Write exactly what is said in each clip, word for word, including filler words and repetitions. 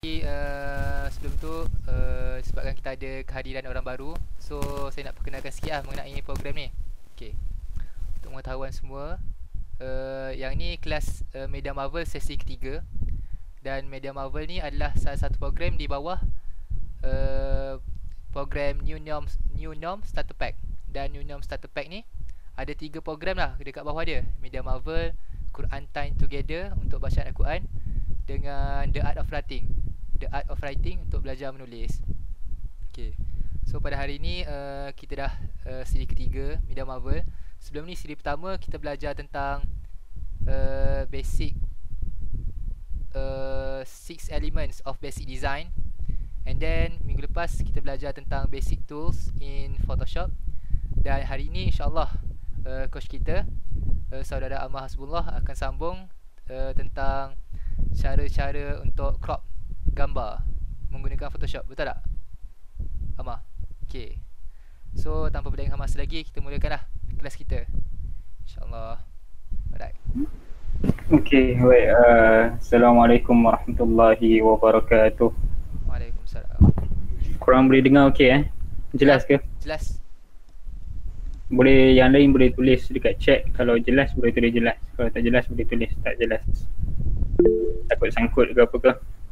Uh, sebelum tu uh, sebabkan kita ada kehadiran orang baru, so saya nak perkenalkan sikit lah mengenai program ni. Okay, untuk pengetahuan semua, uh, yang ni kelas uh, Media Marvel sesi ketiga. Dan Media Marvel ni adalah salah satu program di bawah uh, program New Norm New Norm Starter Pack. Dan New Norm Starter Pack ni ada tiga program lah dekat bawah dia: Media Marvel, Quran Time Together untuk bacaan Al-Quran, dengan The Art of Writing The Art of Writing untuk belajar menulis. Okay, so pada hari ni uh, kita dah uh, siri ketiga Media Marvel. Sebelum ni siri pertama kita belajar tentang uh, basic uh, six elements of basic design. And then minggu lepas kita belajar tentang basic tools in Photoshop. Dan hari ni insyaAllah uh, coach kita, uh, saudara Ammar Hasbullah, akan sambung uh, tentang cara-cara untuk crop gambar menggunakan Photoshop. Betul tak, Ammar? Okay, so tanpa berlengah masa lagi, kita mulakanlah kelas kita, InsyaAllah. Alright. Okay, baik. Uh, Assalamualaikum warahmatullahi wabarakatuh. Waalaikumsalam. Korang boleh dengar okey eh? Jelas ke? Jelas. Boleh, yang lain boleh tulis dekat chat. Kalau jelas boleh tulis jelas. Kalau tak jelas boleh tulis tak jelas. Takut sangkut ke apa ke.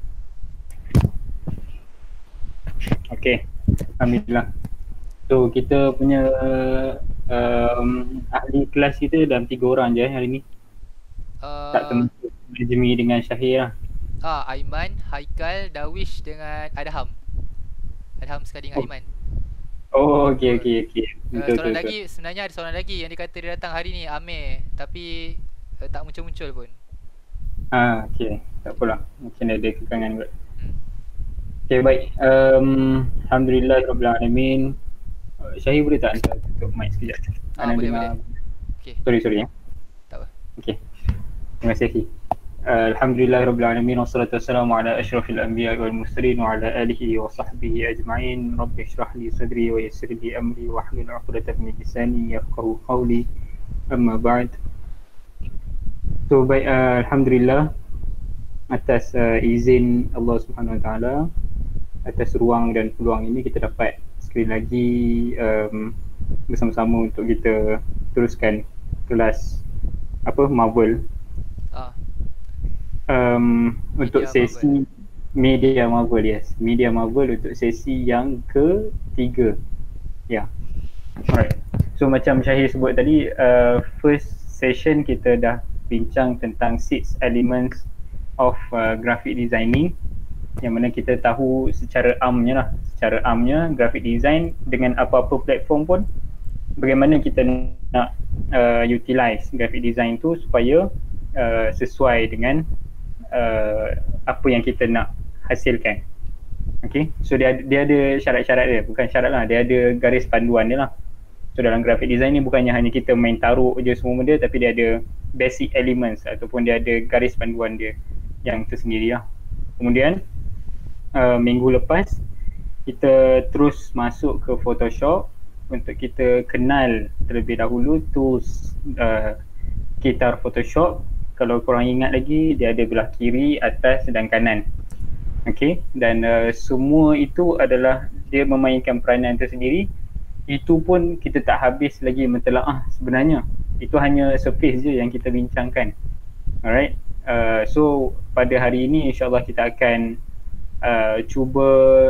Okay, Alhamdulillah. So kita punya um, ahli kelas kita dalam tiga orang je hari ni. Uh, tak termasuk Najmi dengan Syahir lah. Ah, Aiman, Haikal, Darwish dengan Adham. Adham sekali dengan oh. Aiman. Oh, okey okey okey. Uh, seorang lagi, sebenarnya ada seorang lagi yang dikata dia datang hari ni, Amir, tapi uh, tak muncul-muncul pun. Ah, okey. Tak apalah. Mungkin ada kekangan kot. Hmm. Okey, baik. Um, Alhamdulillahirabbil alamin. Uh, Syahir boleh tak hantar tutup mic sekejap? Ah, boleh boleh. Okey. Sorry sorry ya. Tak apa. Okey. Terima kasih. Uh, Alhamdulillahirabbil alamin, wassalatu wassalamu ala asyrafil anbiya'i wal mursalin wa ala alihi wa sahbihi ajma'in. Rabbi shrah li sadri wa yassir li amri wahlul 'uqdatam min lisani yafqahu qawli. Amma ba'd. So baik, uh, alhamdulillah atas uh, izin Allah Subhanahu Wa Taala, atas ruang dan peluang ini kita dapat sekali lagi um, bersama-sama untuk kita teruskan kelas apa Marvel. Ah. Um, untuk sesi Marvel. Media Marvel, yes. Media Marvel untuk sesi yang ketiga. Ya. Yeah. Alright. So macam Syahir sebut tadi, uh, first session kita dah bincang tentang six elements of uh, graphic designing, yang mana kita tahu secara amnya lah, secara amnya graphic design dengan apa-apa platform pun bagaimana kita nak uh, utilize graphic design tu supaya uh, sesuai dengan uh, apa yang kita nak hasilkan. Okay, so dia, dia ada syarat-syarat dia, bukan syarat lah, dia ada garis panduan dia lah. So dalam graphic design ni bukannya hanya kita main taruh je semua benda, tapi dia ada basic elements ataupun dia ada garis panduan dia yang tersendiri lah. Kemudian uh, minggu lepas kita terus masuk ke Photoshop untuk kita kenal terlebih dahulu tools uh, kitar Photoshop. Kalau korang ingat lagi, dia ada belah kiri, atas dan kanan. Okay, dan uh, semua itu adalah dia memainkan peranan tersendiri. Itu pun kita tak habis lagi mentelaah sebenarnya. Itu hanya surface je yang kita bincangkan. Alright, uh, so pada hari ini insyaAllah kita akan uh, cuba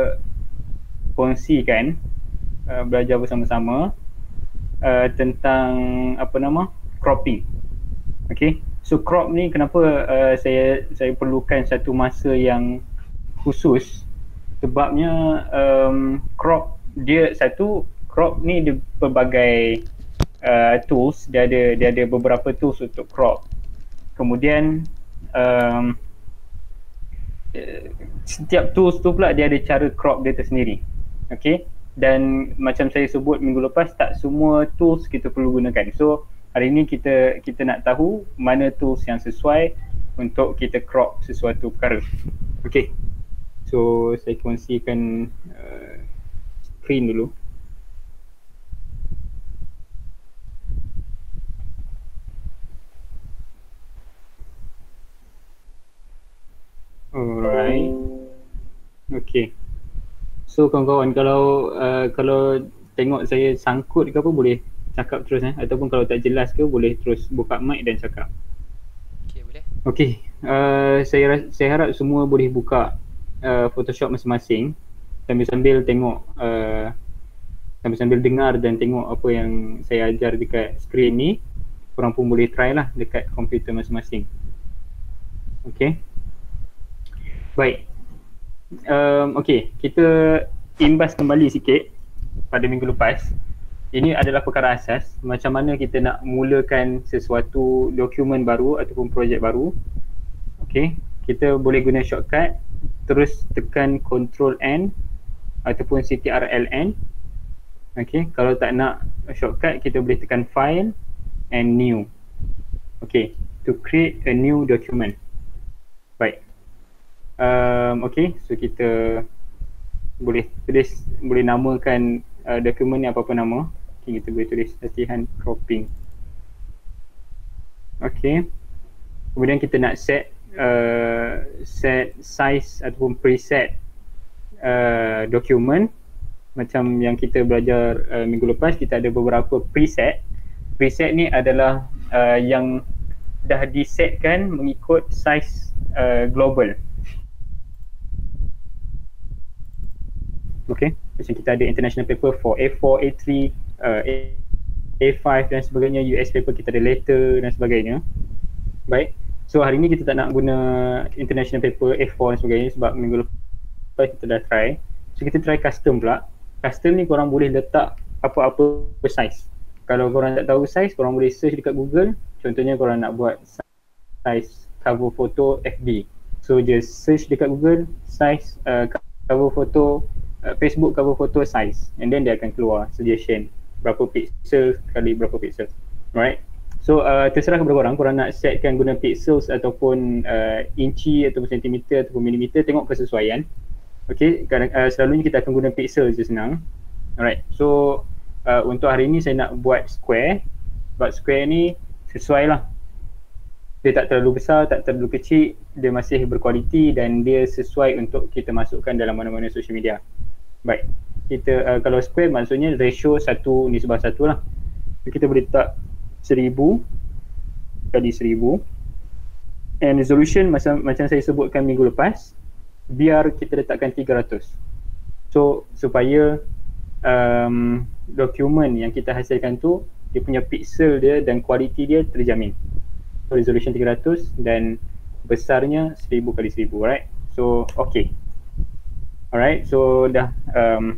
kongsikan, uh, belajar bersama-sama uh, tentang apa nama, cropping. Okay, so crop ni kenapa uh, saya saya perlukan satu masa yang khusus, sebabnya um, crop dia satu, crop ni dia pelbagai uh, tools, dia ada dia ada beberapa tools untuk crop. Kemudian um, setiap tools tu pula dia ada cara crop dia tersendiri. Okay, dan macam saya sebut minggu lepas, tak semua tools kita perlu gunakan. So hari ni kita kita nak tahu mana tools yang sesuai untuk kita crop sesuatu perkara. Okay, so saya kongsikan uh, screen dulu. Alright. Okay. So kawan-kawan, kalau uh, kalau tengok saya sangkut ke apa, boleh cakap terus eh, ataupun kalau tak jelas ke boleh terus buka mic dan cakap. Okay, boleh. Okay, uh, saya saya harap semua boleh buka uh, Photoshop masing-masing sambil-sambil tengok, uh, sambil-sambil dengar dan tengok apa yang saya ajar dekat skrin ni. Korang pun boleh try lah dekat komputer masing-masing. Okay. Baik. Um, okay, kita imbas kembali sikit pada minggu lepas. Ini adalah perkara asas, macam mana kita nak mulakan sesuatu dokumen baru ataupun projek baru. Okay, kita boleh guna shortcut, terus tekan Control N ataupun C T R L N. Okay, kalau tak nak shortcut, kita boleh tekan File and New. Okay, to create a new document. Baik. Um, okay, so kita boleh tulis, boleh namakan uh, dokumen ni apa-apa nama. Okay, kita boleh tulis latihan cropping. Okay, kemudian kita nak set uh, set size ataupun preset uh, dokumen. Macam yang kita belajar uh, minggu lepas, kita ada beberapa preset. Preset ni adalah uh, yang dah disetkan mengikut size uh, global. Okay, macam kita ada international paper for A four, A three, uh, A five dan sebagainya, U S paper kita ada letter dan sebagainya. Baik, so hari ni kita tak nak guna international paper A four dan sebagainya sebab minggu lepas kita dah try. So kita try custom pula. Custom ni korang boleh letak apa-apa size. Kalau korang tak tahu size, korang boleh search dekat Google. Contohnya korang nak buat size cover photo F B. So just search dekat Google size uh, cover photo Uh, Facebook cover photo size, and then dia akan keluar suggestion berapa pixel kali berapa pixel. Alright, so uh, terserah kepada korang, korang nak setkan guna pixels ataupun uh, inci ataupun sentimeter ataupun milimeter, tengok kesesuaian. Okay, kadang, uh, selalunya kita akan guna pixel je senang. Alright, so uh, untuk hari ni saya nak buat square. Sebab square ni sesuai lah, dia tak terlalu besar, tak terlalu kecil, dia masih berkualiti dan dia sesuai untuk kita masukkan dalam mana-mana social media. Baik, kita uh, kalau square maksudnya ratio satu nisbah satu lah. So, kita boleh letak seribu kali seribu, and resolution macam, macam saya sebutkan minggu lepas, biar kita letakkan tiga ratus. So supaya um, dokumen yang kita hasilkan tu, dia punya pixel dia dan kualiti dia terjamin. So resolution tiga ratus dan besarnya seribu kali seribu, right? So okay. Alright, so dah um,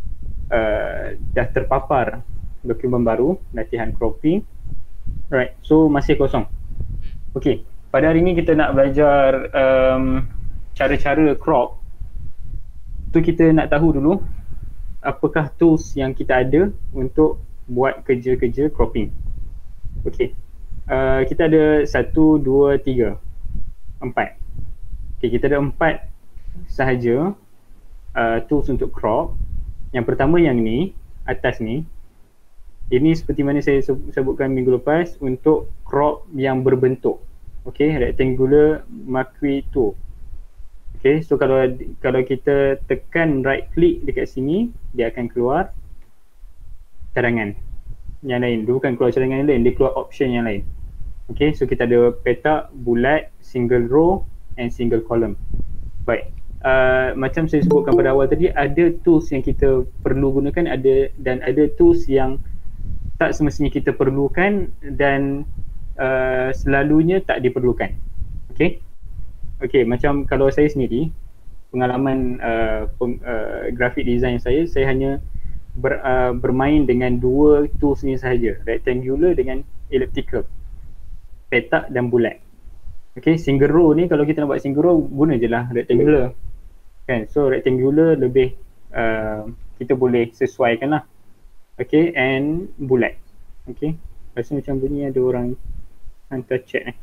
uh, dah terpapar dokumen baru, latihan cropping. Alright, so masih kosong. Okay, pada hari ni kita nak belajar um, cara-cara crop. Tu kita nak tahu dulu apakah tools yang kita ada untuk buat kerja-kerja cropping. Okay, uh, kita ada satu, dua, tiga, empat. Okay, kita ada empat sahaja Uh, tools untuk crop. Yang pertama yang ni, atas ni, ini seperti mana saya sebutkan minggu lepas, untuk crop yang berbentuk. Okay, rectangular marquee tool. Okay, so kalau kalau kita tekan right click dekat sini, dia akan keluar cadangan yang lain. Dia bukan keluar cadangan yang lain, dia keluar option yang lain. Okay, so kita ada petak, bulat, single row and single column. Baik. Uh, macam saya sebutkan pada awal tadi, ada tools yang kita perlu gunakan, ada dan ada tools yang tak semestinya kita perlukan dan uh, selalunya tak diperlukan. Okay, okay, macam kalau saya sendiri, pengalaman uh, peng, uh, graphic design saya, saya hanya ber, uh, bermain dengan dua tools ni sahaja, rectangular dengan elliptical, petak dan bulat. Okay, single row ni kalau kita nak buat single row, guna je lah rectangular. Kan? So rectangular lebih uh, kita boleh sesuaikan lah. Okay, and bulat. Okay, rasa macam bunyi ada orang hantar chat ni.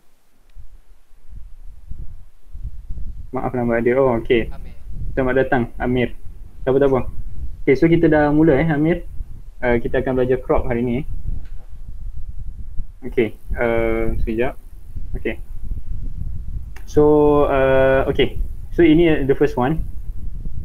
Maaf nama dia. Oh okay, selamat datang Amir. Tak apa tak apa. Okay, so kita dah mula eh Amir. uh, Kita akan belajar crop hari ni. Okay, uh, sekejap. Okay, so uh, okay, so ini the first one.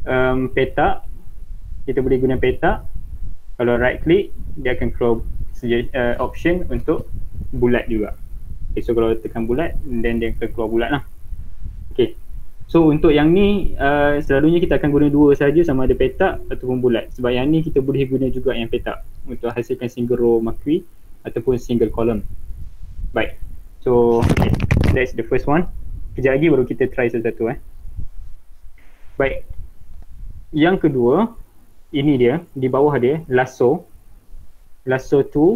um, petak, kita boleh guna petak. Kalau right click, dia akan keluar uh, option untuk bulat juga. Okay, so kalau tekan bulat, then dia akan keluar bulat lah. Okay, so untuk yang ni uh, selalunya kita akan guna dua saja, sama ada petak ataupun bulat. Sebab yang ni kita boleh guna juga yang petak untuk hasilkan single row marquee ataupun single column. Baik, so okay, that's the first one. Kejap lagi baru kita try satu-satu eh. Baik, yang kedua, ini dia, di bawah dia, lasso. Lasso tool.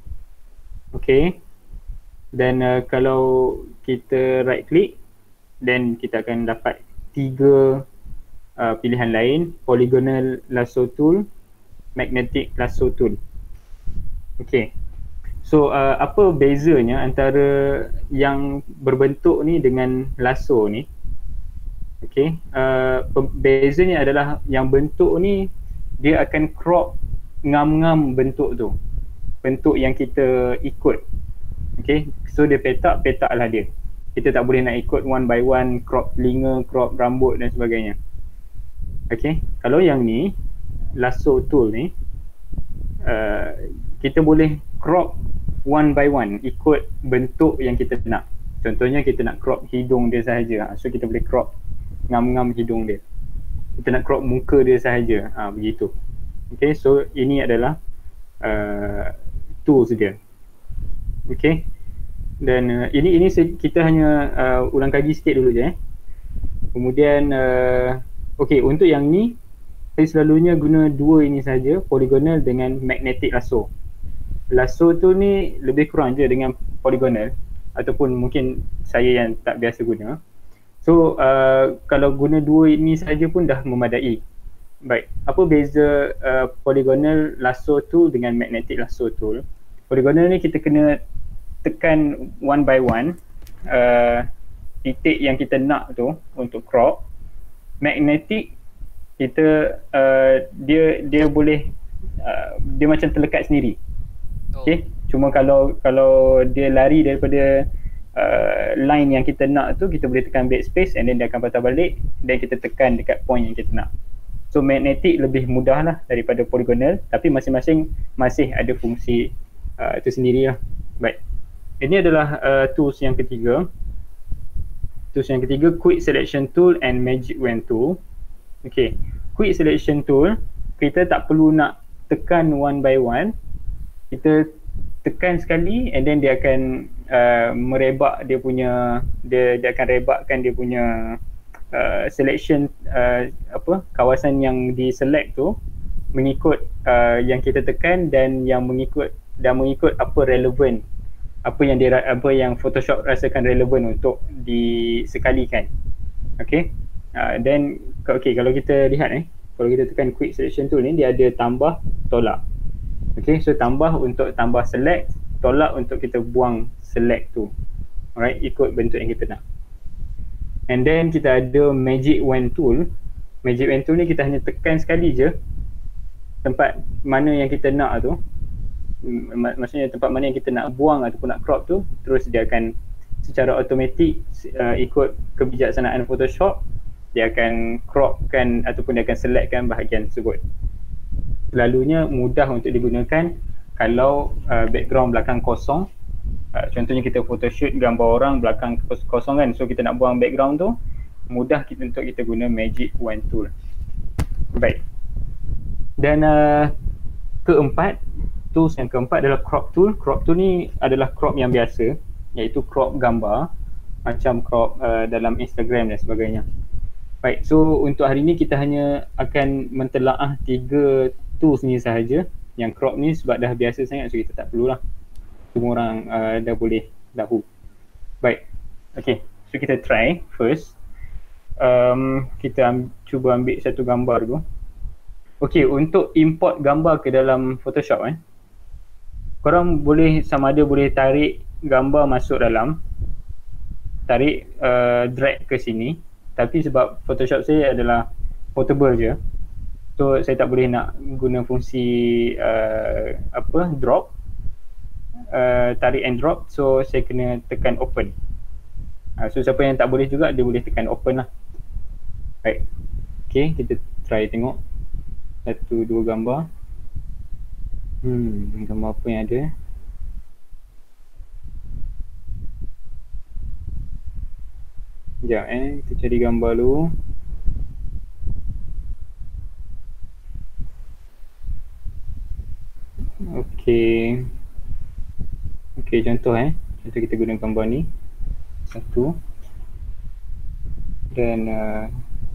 Okay. Dan uh, kalau kita right click, then kita akan dapat tiga uh, pilihan lain. Polygonal lasso tool, magnetic lasso tool. Okay. So uh, apa bezanya antara yang berbentuk ni dengan lasso ni? Okay. Uh, bezanya adalah yang bentuk ni dia akan crop ngam-ngam bentuk tu, bentuk yang kita ikut. Okay, so dia petak, petak lah dia. Kita tak boleh nak ikut one by one, crop telinga, crop rambut dan sebagainya. Okay, kalau yang ni, lasso tool ni, uh, kita boleh crop one by one, ikut bentuk yang kita nak. Contohnya kita nak crop hidung dia sahaja, so kita boleh crop ngam-ngam hidung dia. Kita nak crop muka dia sahaja, ha, begitu. Okay, so ini adalah uh, tools dia. Okay, dan uh, ini ini kita hanya uh, ulang kaji sikit dulu je eh. Kemudian uh, okay, untuk yang ni saya selalunya guna dua ini saja, polygonal dengan magnetic lasso. Lasso tu ni lebih kurang je dengan polygonal, ataupun mungkin saya yang tak biasa guna. So uh, kalau guna dua ini saja pun dah memadai. Baik, apa beza uh, polygonal lasso tool dengan magnetic lasso tool? Polygonal ni kita kena tekan one by one uh, titik yang kita nak tu untuk crop. Magnetic kita uh, dia dia boleh uh, dia macam terlekat sendiri. Okay, cuma kalau kalau dia lari daripada uh, line yang kita nak tu, kita boleh tekan backspace and then dia akan patah balik, dan kita tekan dekat point yang kita nak. So magnetic lebih mudah lah daripada polygonal, tapi masing-masing masih ada fungsi uh, itu sendiri lah. Baik, ini adalah uh, tools yang ketiga. Tools yang ketiga, quick selection tool and magic wand tool. Okay, quick selection tool, kita tak perlu nak tekan one by one, kita tekan sekali and then dia akan uh, merebak dia punya, dia dia akan rebakkan dia punya uh, selection uh, apa kawasan yang di select tu mengikut uh, yang kita tekan dan yang mengikut dan mengikut apa relevan, apa yang dia apa yang Photoshop rasakan relevan untuk disekalikan. Okay, uh, then okay, kalau kita lihat eh, kalau kita tekan quick selection tool ni, dia ada tambah, tolak. Okay, so tambah untuk tambah select, tolak untuk kita buang select tu. Alright, ikut bentuk yang kita nak. And then kita ada magic wand tool. Magic wand tool ni kita hanya tekan sekali je tempat mana yang kita nak tu. Maksudnya tempat mana yang kita nak buang ataupun nak crop tu, terus dia akan secara automatik uh, ikut kebijaksanaan Photoshop, dia akan cropkan ataupun dia akan selectkan bahagian tersebut. Selalunya mudah untuk digunakan kalau uh, background belakang kosong. Uh, contohnya kita photoshoot gambar orang belakang kosong kan, so kita nak buang background tu, mudah kita untuk kita guna magic wand tool. Baik, dan uh, keempat, tools yang keempat adalah crop tool. Crop tool ni adalah crop yang biasa, iaitu crop gambar macam crop uh, dalam Instagram dan sebagainya. Baik, so untuk hari ni kita hanya akan mentelaah tiga tools ni sahaja. Yang crop ni sebab dah biasa sangat, so kita tak perlulah, semua orang uh, dah boleh tahu. Baik, okay, so kita try first. um, Kita am- cuba ambil satu gambar tu. Okay, untuk import gambar ke dalam Photoshop eh, korang boleh sama ada boleh tarik gambar masuk dalam, tarik uh, drag ke sini. Tapi sebab Photoshop saya adalah portable je, so saya tak boleh nak guna fungsi uh, apa drop, uh, tarik and drop. So saya kena tekan open. uh, So siapa yang tak boleh juga, dia boleh tekan open lah. Baik, okay, kita try tengok satu dua gambar. Hmm, gambar apa yang ada? Sekejap eh, kita cari gambar dulu. Okey. Okey, contoh eh. Contoh kita guna gambar ni. Satu. Dan uh,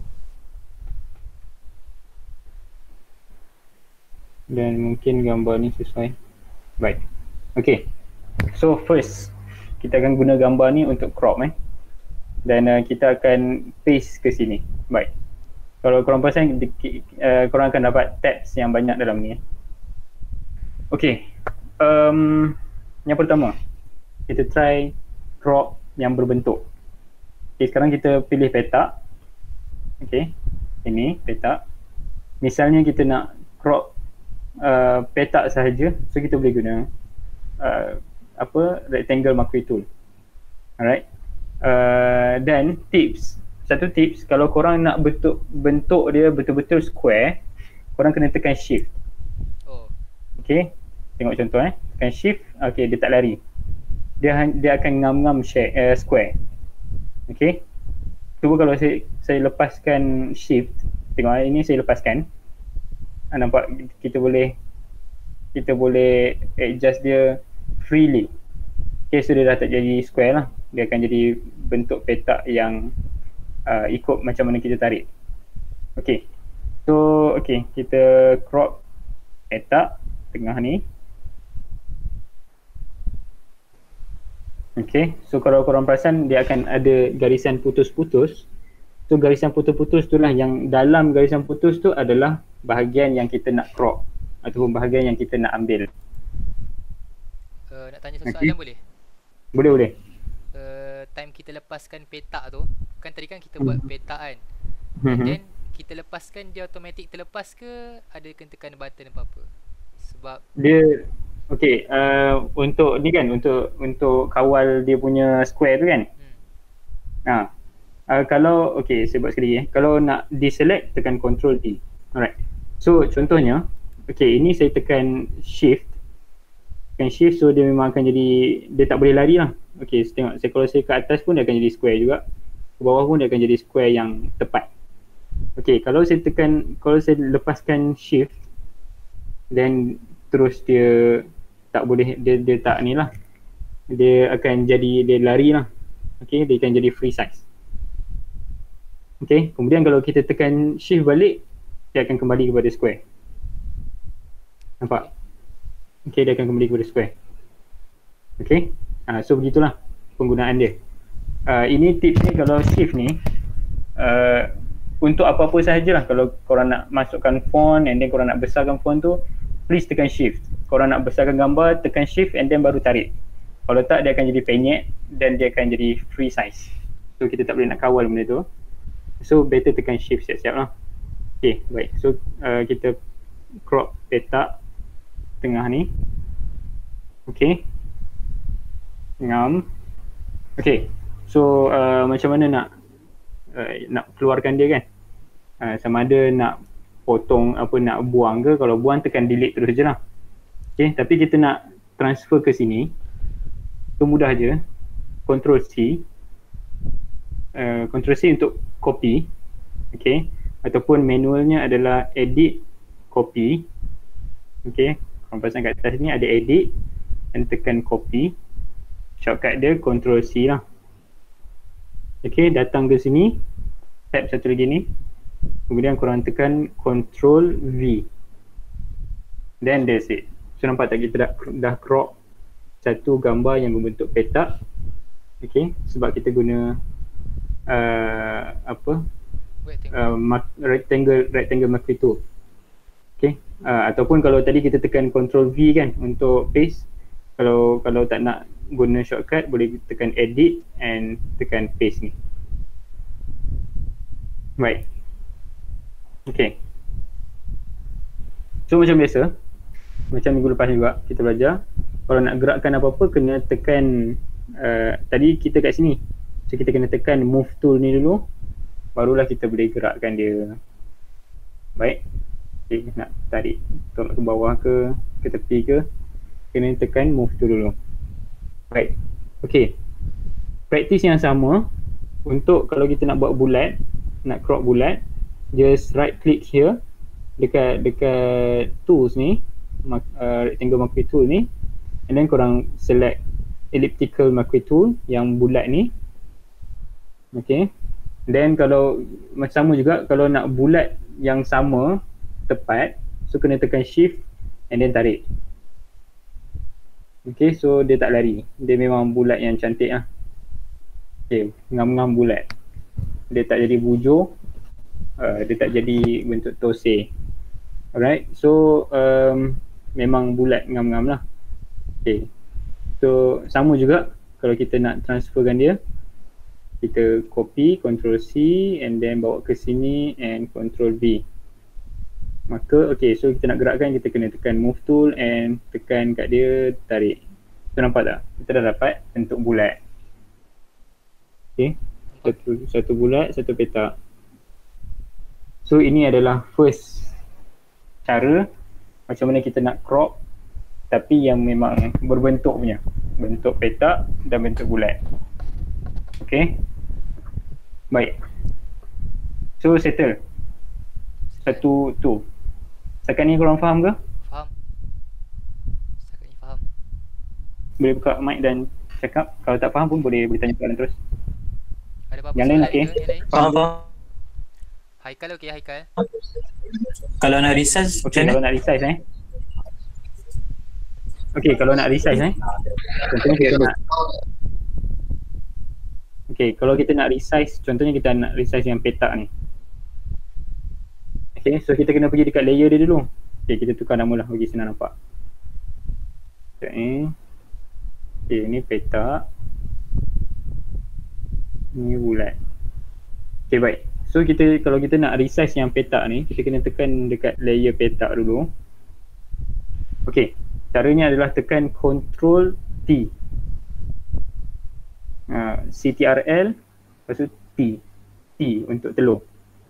dan mungkin gambar ni sesuai. Baik. Okey. So first kita akan guna gambar ni untuk crop eh. Dan uh, kita akan paste ke sini. Baik. Kalau korang perasan, uh, korang akan dapat tabs yang banyak dalam ni eh. Okey. Um, yang pertama, kita try crop yang berbentuk. Okey, sekarang kita pilih petak. Okey. Ini petak. Misalnya kita nak crop uh, petak sahaja, so kita boleh guna uh, apa rectangle macro tool. Alright. Uh, dan tips, satu tips, kalau korang nak bentuk bentuk dia betul-betul square, korang kena tekan shift. Oh. Okey, tengok contoh eh, tekan shift, okey dia tak lari. Dia dia akan ngam-ngam share, uh, square. Okey. Cuba kalau saya saya lepaskan shift, tengok ini saya lepaskan. Ha, nampak kita boleh kita boleh adjust dia freely. Okey, so dia dah tak jadi square lah. Dia akan jadi bentuk petak yang uh, ikut macam mana kita tarik. Okey. So, okey, kita crop petak tengah ni. Okey, so kalau korang perasan dia akan ada garisan putus-putus. So garisan putus-putus tu lah, yang dalam garisan putus tu adalah bahagian yang kita nak crop ataupun bahagian yang kita nak ambil. Uh, nak tanya satu okay. soalan boleh? Boleh, boleh. Uh, time kita lepaskan petak tu, kan tadi kan kita buat petak kan, and Hmm. then kita lepaskan, dia automatik terlepas ke ada kena tekan button apa-apa? Sebab Dia okey, uh, untuk ni kan, untuk untuk kawal dia punya square tu kan. hmm. Ha. Uh, kalau okey, saya buat sekali eh. Kalau nak deselect, tekan control D. Alright. So contohnya, okey, ini saya tekan shift. Tekan shift, so dia memang akan jadi, dia tak boleh lari lah. Okey, so tengok, saya kalau saya ke atas pun dia akan jadi square juga. Ke bawah pun dia akan jadi square yang tepat. Okey, kalau saya tekan, kalau saya lepaskan shift, then terus dia tak boleh, dia dia tak ni lah. Dia akan jadi, dia lari lah. Okey, dia akan jadi free size. Okey, kemudian kalau kita tekan shift balik, dia akan kembali kepada square. Nampak? Okey, dia akan kembali kepada square. Okey, uh, so begitulah penggunaan dia. Uh, ini tips ni, kalau shift ni uh, untuk apa-apa sahajalah. Kalau korang nak masukkan font and then korang nak besarkan font tu, please tekan shift. Korang nak besarkan gambar, tekan shift and then baru tarik. Kalau tak, dia akan jadi penyek dan dia akan jadi free size. So kita tak boleh nak kawal benda tu. So better tekan shift siap-siap lah. Okay, baik. So uh, kita crop petak tengah ni. Okay, ngam. Okay, so uh, macam mana nak uh, nak keluarkan dia kan? Uh, sama ada nak potong apa, nak buang ke. Kalau buang, tekan delete terus je lah. Okay, tapi kita nak transfer ke sini, tu mudah je. Control C, uh, Control C untuk copy. Okay, ataupun manualnya adalah edit, copy. Okay, korang perasan kat atas ni ada edit dan tekan copy. Shortcut dia Control C lah. Okay, datang ke sini, tab satu lagi ni, kemudian korang tekan Control V, then that's it. So nampak tak, kita dah, dah crop satu gambar yang berbentuk petak. Okay, sebab kita guna uh, apa uh, rectangle rectangle macro tool. Okay, uh, ataupun kalau tadi kita tekan Control V kan untuk paste. Kalau kalau tak nak guna shortcut, boleh tekan edit and tekan paste ni. Right. Okay. So macam biasa, macam minggu lepas juga kita belajar, kalau nak gerakkan apa-apa kena tekan uh, tadi kita kat sini. So kita kena tekan move tool ni dulu, barulah kita boleh gerakkan dia. Baik. Okay, nak tarik tolak ke bawah ke, ke tepi ke, kena tekan move tu dulu. Baik. Okay. Praktis yang sama untuk kalau kita nak buat bulat, nak crop bulat, just right click here dekat dekat tools ni, uh, rectangle marquee tool ni, and then korang select elliptical marquee tool yang bulat ni. Okay. Then kalau macam sama juga, kalau nak bulat yang sama tepat, so kena tekan shift and then tarik. Okay, so dia tak lari, dia memang bulat yang cantik lah. Okay, ngam-ngam bulat, dia tak jadi bujur, uh, dia tak jadi bentuk tosai. Alright, so um, memang bulat ngam-ngam lah. Okay, so sama juga kalau kita nak transferkan dia, kita copy, control C and then bawa ke sini and control V. Maka okay, so kita nak gerakkan, kita kena tekan move tool and tekan kat dia, tarik. So nampak tak? Kita dah dapat bentuk bulat. Okay, satu, satu bulat, satu petak. So ini adalah first cara macam mana kita nak crop tapi yang memang berbentuk punya, bentuk petak dan bentuk bulat. Okay, baik. So settle. Satu tu. Setakat ni korang faham ke? Faham. Setakat ni faham. Boleh buka mic dan cakap. Kalau tak faham pun boleh boleh tanya soalan terus. Ada apa-apa Yang lain soalan okey? ke? Yang lain? Faham, faham. Haikal okey, Haikal. Kalau nak resize Okay, macam kalau mana? nak resize eh. Okay, kalau nak resize eh. Contohnya kita nak Okay, kalau kita nak resize, contohnya kita nak resize yang petak ni. Okay, so kita kena pergi dekat layer dia dulu. Okay, kita tukar nama lah bagi senang nampak. Okay, okay ni petak, ni bulat. Okay, baik. So kita, kalau kita nak resize yang petak ni, kita kena tekan dekat layer petak dulu. Okay, caranya adalah tekan control T. Uh, C T R L, lepas tu T. T untuk telur.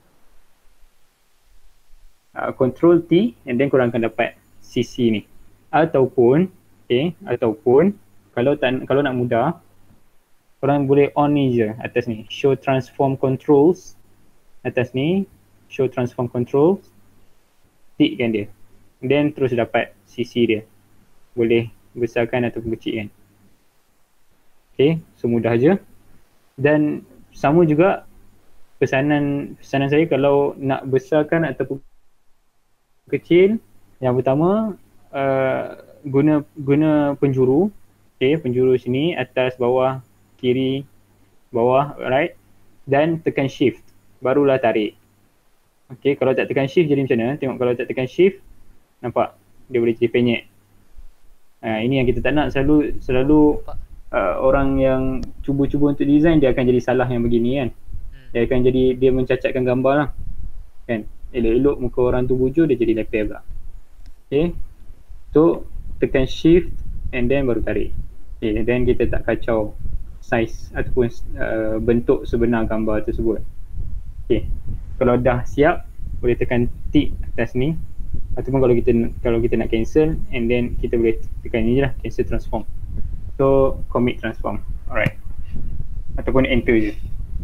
Uh, control T and then korang akan dapat C C ni. Ataupun, okay, ataupun kalau tak, kalau nak mudah, korang boleh on ni je atas ni. Show transform controls. Atas ni, show transform controls. Tikkan dia. Then terus dapat C C dia. Boleh besarkan ataupun kecilkan. Okay, so mudah je. Dan sama juga pesanan pesanan saya kalau nak besarkan ataupun kecil, yang pertama uh, guna guna penjuru. Okay, penjuru sini, atas, bawah, kiri, bawah, right, dan tekan shift, barulah tarik. Okay, kalau tak tekan shift jadi macam mana? Tengok, kalau tak tekan shift, nampak dia boleh jadi penyek. Uh, ini yang kita tak nak. Selalu selalu uh, orang yang cuba-cuba untuk design, dia akan jadi salah yang begini kan. Dia akan jadi, dia mencacatkan gambar lah kan. Elok-elok muka orang tu bujur, dia jadi lepeh pula. Okay, so tekan shift and then baru tarik. Okay, then kita tak kacau size ataupun uh, bentuk sebenar gambar tersebut. Okay, kalau dah siap, boleh tekan tick atas ni. Ataupun kalau kita kalau kita nak cancel, and then kita boleh tekan ni je lah, cancel transform. So commit transform. Alright, ataupun enter je.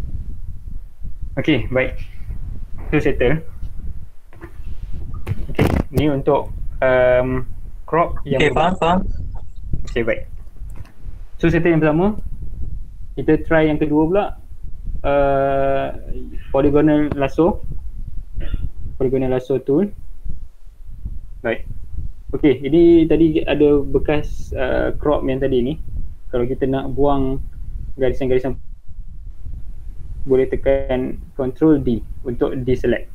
Okay, baik. So settle. Okay, ni untuk um, crop yang Okay, faham, faham. Okay, baik. So settle yang pertama. Kita try yang kedua pula. uh, Polygonal lasso. Polygonal lasso tool. Baik. Okay, ini tadi ada bekas uh, crop yang tadi ni. Kalau kita nak buang garisan-garisan, boleh tekan control D untuk deselect.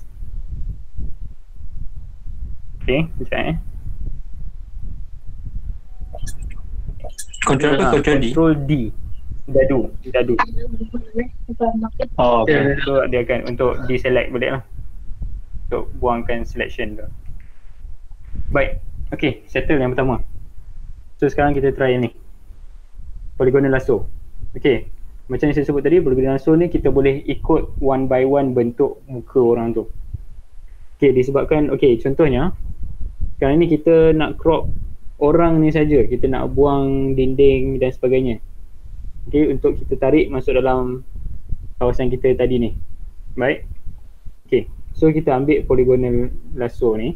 Okay, sekejap eh. Control apa? Ha, Control D. Control D. Dadu, dadu. Oh, okay. So dia akan untuk deselect boleh lah. Untuk buangkan selection tu. Baik. Okay, settle yang pertama. So sekarang kita try yang ni. Polygonal lasso. Okay, macam yang saya sebut tadi, polygonal lasso ni kita boleh ikut one by one bentuk muka orang tu. Okay, disebabkan, okay, contohnya sekarang ni kita nak crop orang ni saja, kita nak buang dinding dan sebagainya. Okay, untuk kita tarik masuk dalam kawasan kita tadi ni. Baik. Okay, so kita ambil polygonal lasso ni.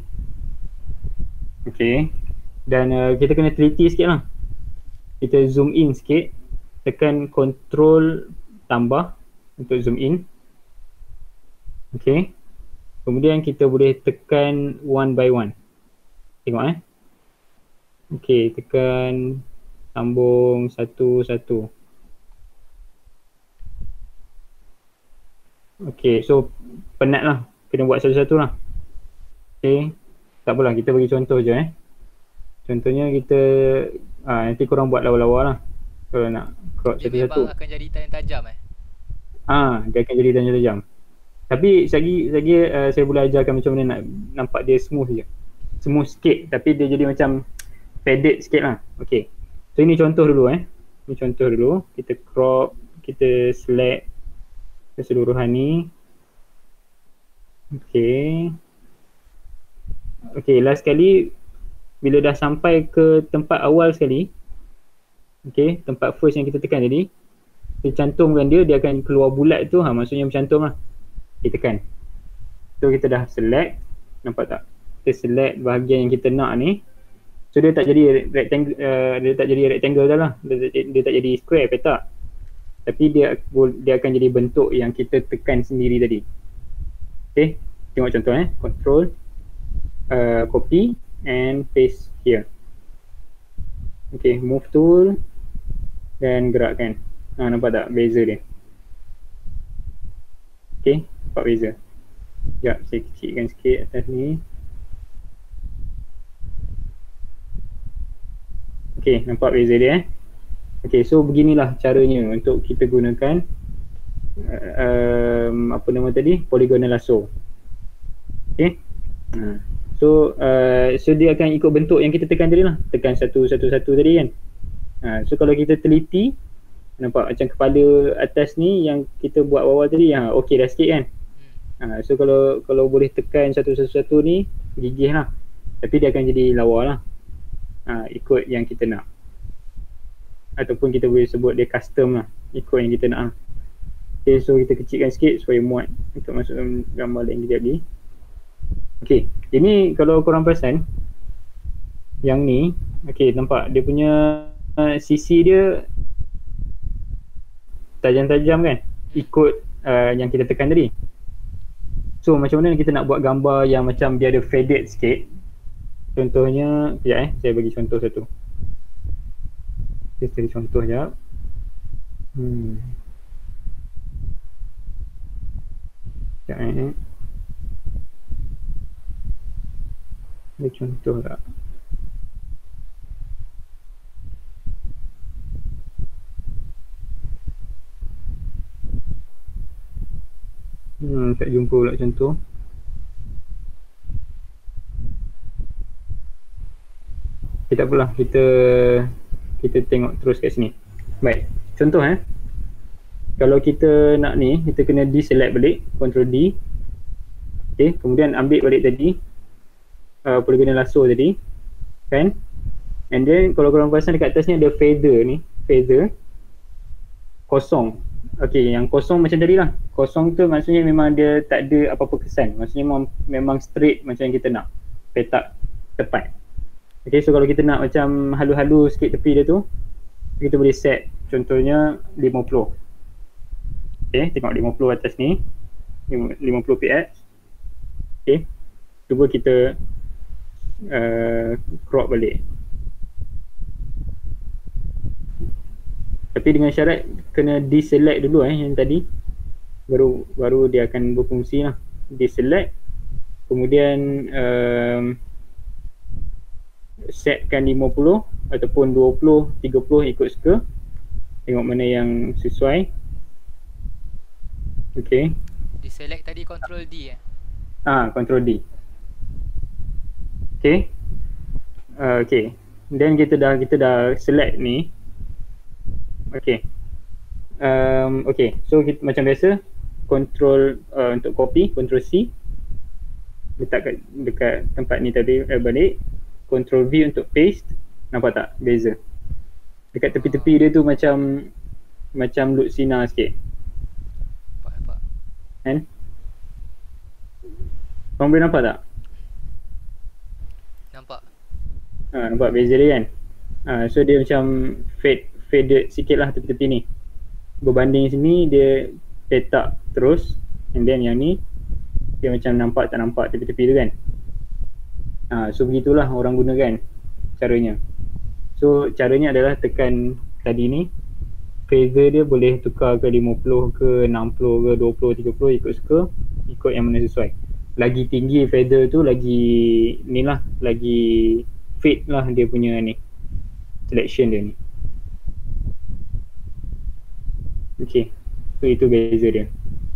Okay, dan uh, kita kena teliti sikit lah. Kita zoom in sikit, tekan control tambah untuk zoom in. Okay, kemudian kita boleh tekan one by one. Tengok eh. Okay, tekan sambung satu-satu. Okay, so penat lah, kena buat satu-satu lah. Okay, tak apalah, kita bagi contoh je eh. Contohnya kita, ah, nanti korang buat lawa-lawa lah kalau nak crop Dia satu-satu. memang akan jadi tan tajam eh? Ah, dia akan jadi tajam-tajam. Tapi lagi lagi uh, saya boleh ajarkan macam mana nak nampak dia smooth je. Smooth sikit tapi dia jadi macam faded sikit lah. Okay, so ini contoh dulu eh. Ini contoh dulu, kita crop, kita select keseluruhan ni. Okay. Okay, last kali bila dah sampai ke tempat awal sekali, okay, tempat first yang kita tekan tadi, kita cantumkan dia, dia akan keluar bulat tu, ha, maksudnya bercantum lah. Kita tekan. So kita dah select, nampak tak? Kita select bahagian yang kita nak ni. So dia tak jadi rectangle, uh, dia tak jadi rectangle dah lah. Dia, dia tak jadi square, petak. Tapi dia dia akan jadi bentuk yang kita tekan sendiri tadi. Okay, tengok contoh eh. Control, uh, copy and paste here. Okay, move tool dan gerakkan. Ha, nampak tak beza dia? Okay, nampak beza. Sekejap, saya kecilkan sikit atas ni. Okay, nampak beza dia eh. Okay, so beginilah caranya untuk kita gunakan uh, um, apa nama tadi? Polygonal lasso. Okay. Ha. So, uh, so dia akan ikut bentuk yang kita tekan tadi lah. Tekan satu-satu-satu tadi kan. Ha, so kalau kita teliti, nampak macam kepala atas ni yang kita buat bawah tadi, ha, okey dah sikit kan. Ha, so kalau kalau boleh tekan satu-satu ni, gigih lah. Tapi dia akan jadi lawa lah. Ha, ikut yang kita nak. Ataupun kita boleh sebut dia custom lah, ikut yang kita nak. Okay, so kita kecilkan sikit supaya muat untuk masuk dalam gambar yang kita tadi. Okay, ini kalau korang perasan, yang ni, okay, nampak dia punya uh, sisi dia tajam-tajam kan, ikut uh, yang kita tekan tadi. So macam mana kita nak buat gambar yang macam dia ada faded sikit. Contohnya, sekejap eh, saya bagi contoh satu. Kita cari contoh sekejap. Hmm. Sekejap eh. Ada contoh tak? Hmm, tak jumpa pula contoh. Okay, tak apalah, kita kita tengok terus kat sini. Baik, contoh eh. Kalau kita nak ni, kita kena deselect balik, control D. Okay, kemudian ambil balik tadi uh, polygonal lasso tadi, kan? And then kalau korang perasan dekat atas ni ada feather ni, feather kosong. Okay, yang kosong macam tadi lah. Kosong tu maksudnya memang dia tak ada apa-apa kesan. Maksudnya memang, memang straight macam yang kita nak. Petak tepat. Okay, so kalau kita nak macam halu-halu sikit tepi dia tu, kita boleh set contohnya lima puluh. Okay, tengok lima puluh atas ni, lima puluh px. Okay, cuba kita uh, crop balik. Tapi dengan syarat kena deselect dulu eh yang tadi, baru baru dia akan berfungsi lah. Deselect, kemudian um, setkan lima puluh ataupun dua puluh, tiga puluh ikut suka. Tengok mana yang sesuai. Okay. Deselect tadi control D eh? Ah, control D. Okay. Uh, okay. Then kita dah kita dah select ni. Okay. Um, okay. So kita, macam biasa, control uh, untuk copy, control C. letak kat, dekat tempat ni tadi eh, balik, Control V untuk paste, nampak tak beza? Dekat tepi-tepi dia tu macam macam load sinar sikit. Nampak, nampak. Kan? Korang boleh nampak tak? Nampak. Ha, nampak beza dia kan? Ha, so dia macam fade, faded sikit lah tepi-tepi ni. Berbanding sini dia petak terus, and then yang ni dia macam nampak tak nampak tepi-tepi tu kan. Ha, so begitulah orang gunakan caranya. So caranya adalah tekan tadi ni, phasor dia boleh tukar ke lima puluh ke enam puluh ke dua puluh, tiga puluh, ikut suka, ikut yang mana sesuai. Lagi tinggi feather tu lagi ni lah, lagi fade lah dia punya ni, selection dia ni. Okay, so itu beza dia.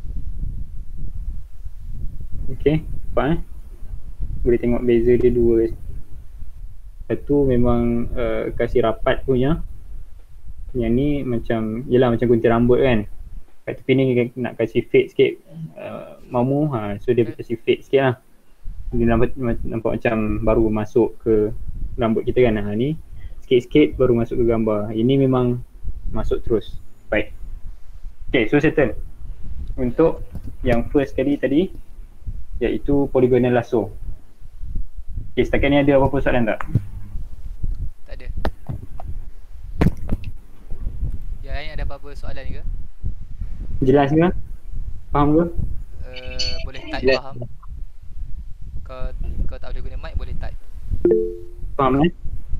Okay, nampak eh? Boleh tengok beza dia dua. Satu memang uh, kasih rapat punya. Yang ni macam, yelah macam gunting rambut kan. Kat tepi ni nak kasih fade sikit, uh, mamu, ha, so dia kasih fade sikit lah. Dia nampak, nampak macam baru masuk ke rambut kita kan. Ha, ni sikit-sikit baru masuk ke gambar. Ini memang masuk terus. Baik. Okay, so settle. Untuk yang first kali tadi, iaitu polygonal lasso. Okay, setakat ni ada apa-apa soalan tak? Tak ada. Yang lain ada apa-apa soalan ke? Jelas ke? Faham ke? Uh, boleh type Jelas. faham. Kau kau tak boleh guna mic, boleh type. Faham eh?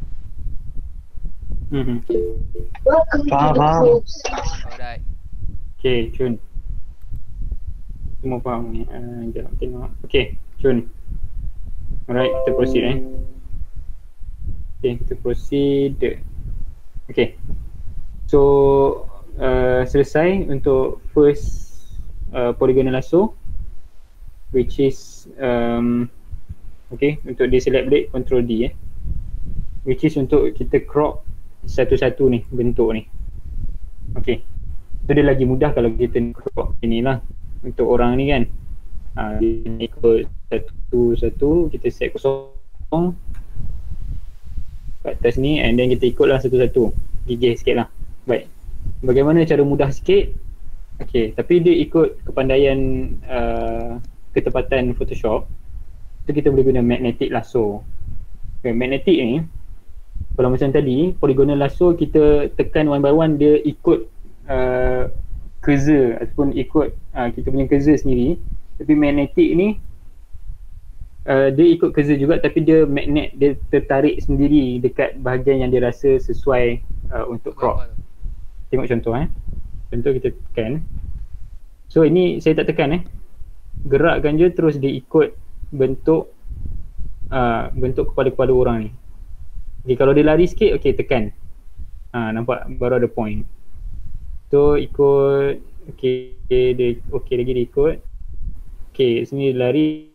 Hmm. Faham, faham. Alright. Okay, Chun. Semua faham ni. Uh, Sekejap tengok. Okay, Chun. Alright, kita proceed eh. Okay, kita proceed. Okay. So, uh, selesai untuk first uh, polygonal lasso, which is um, okay, untuk dia select blade, Control D eh. Which is untuk kita crop satu-satu ni, bentuk ni. Okay. So dia lagi mudah kalau kita crop inilah untuk orang ni kan. Ha, dia ikut satu-satu, kita set kosong kat atas ni, and then kita ikutlah satu-satu, gigih sikit lah. Baik, bagaimana cara mudah sikit? Okay, tapi dia ikut kepandaian uh, ketepatan Photoshop. So kita boleh guna magnetic lasso. Okay, magnetic ni, kalau macam tadi, polygonal lasso kita tekan one by one, dia ikut uh, cursor ataupun ikut uh, kita punya cursor sendiri. Tapi magnetic ni uh, dia ikut cursor juga, tapi dia magnet, dia tertarik sendiri dekat bahagian yang dia rasa sesuai uh, untuk crop. Tengok contoh eh. Contoh kita tekan. So ini saya tak tekan eh. Gerakkan je terus dia ikut bentuk uh, bentuk kepala-kepala orang ni. Okay, kalau dia lari sikit, okay, tekan. Ha, nampak baru ada point. So ikut, okay, dia okay lagi dia ikut. Okay, sini dia lari.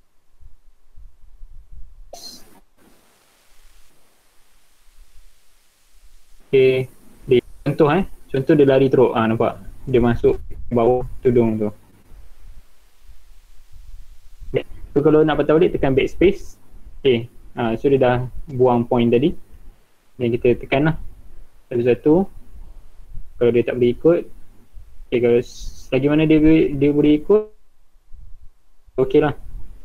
Okay, dia contoh eh. Contoh dia lari teruk. Ah, nampak? Dia masuk bawah tudung tu. Okay. So kalau nak patah balik, tekan backspace. Okay. Ah, so dia dah buang point tadi. Dan kita tekan lah satu-satu. Kalau dia tak boleh ikut, okay, kalau lagi mana dia dia boleh ikut, okey lah.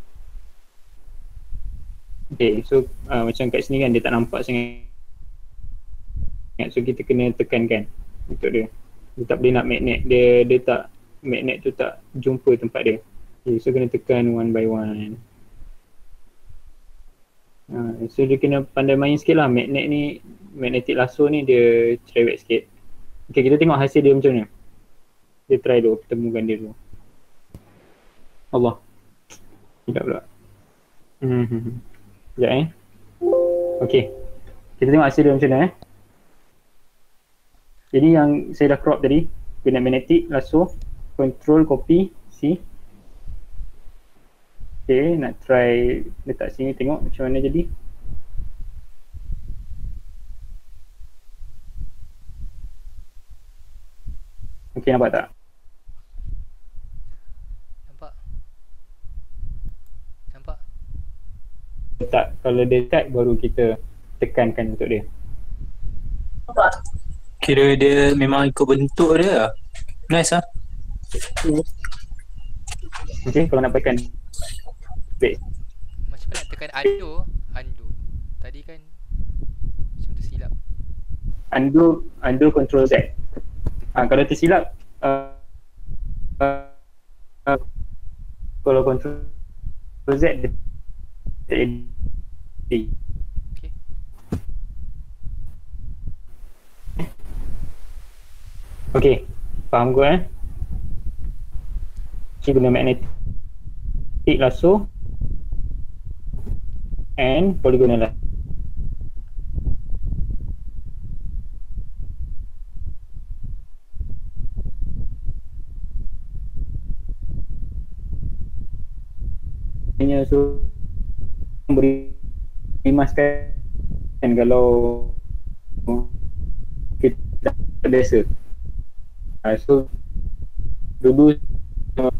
Okay, so uh, macam kat sini kan dia tak nampak sangat. So kita kena tekankan untuk dia. Dia tak boleh nak magnet, dia dia tak, magnet tu tak jumpa tempat dia. Okay, so kena tekan one by one. Uh, so dia kena pandai main sikit lah. Magnet ni, magnetic lasso ni dia cerewet sikit. Okay, kita tengok hasil dia macam mana. Dia try dulu, temukan dia dulu. Allah. Tidak pula. Hmm. Sekejap eh. Okay. Kita tengok hasil dia macam mana eh. Jadi yang saya dah crop tadi, guna magnetic lasso, control copy C. Okay, nak try letak sini, tengok macam mana jadi. Okay, nampak tak? Nampak? Nampak? tak, kalau dia type baru kita tekankan untuk dia. Kira dia memang ikut bentuk dia lah. Nice lah. Okay, kalau nak tekan baik. Macam mana nak tekan undo? Undo. Tadi kan macam tersilap. Undo, undo control Z. Ha, kalau tersilap uh, uh, uh, kalau control Z dia Okay. Okay, faham kau eh? Ni guna magnetic lasso and polygonal lasso. So beri rimaskan kalau kita biasa. Uh, so dulu uh,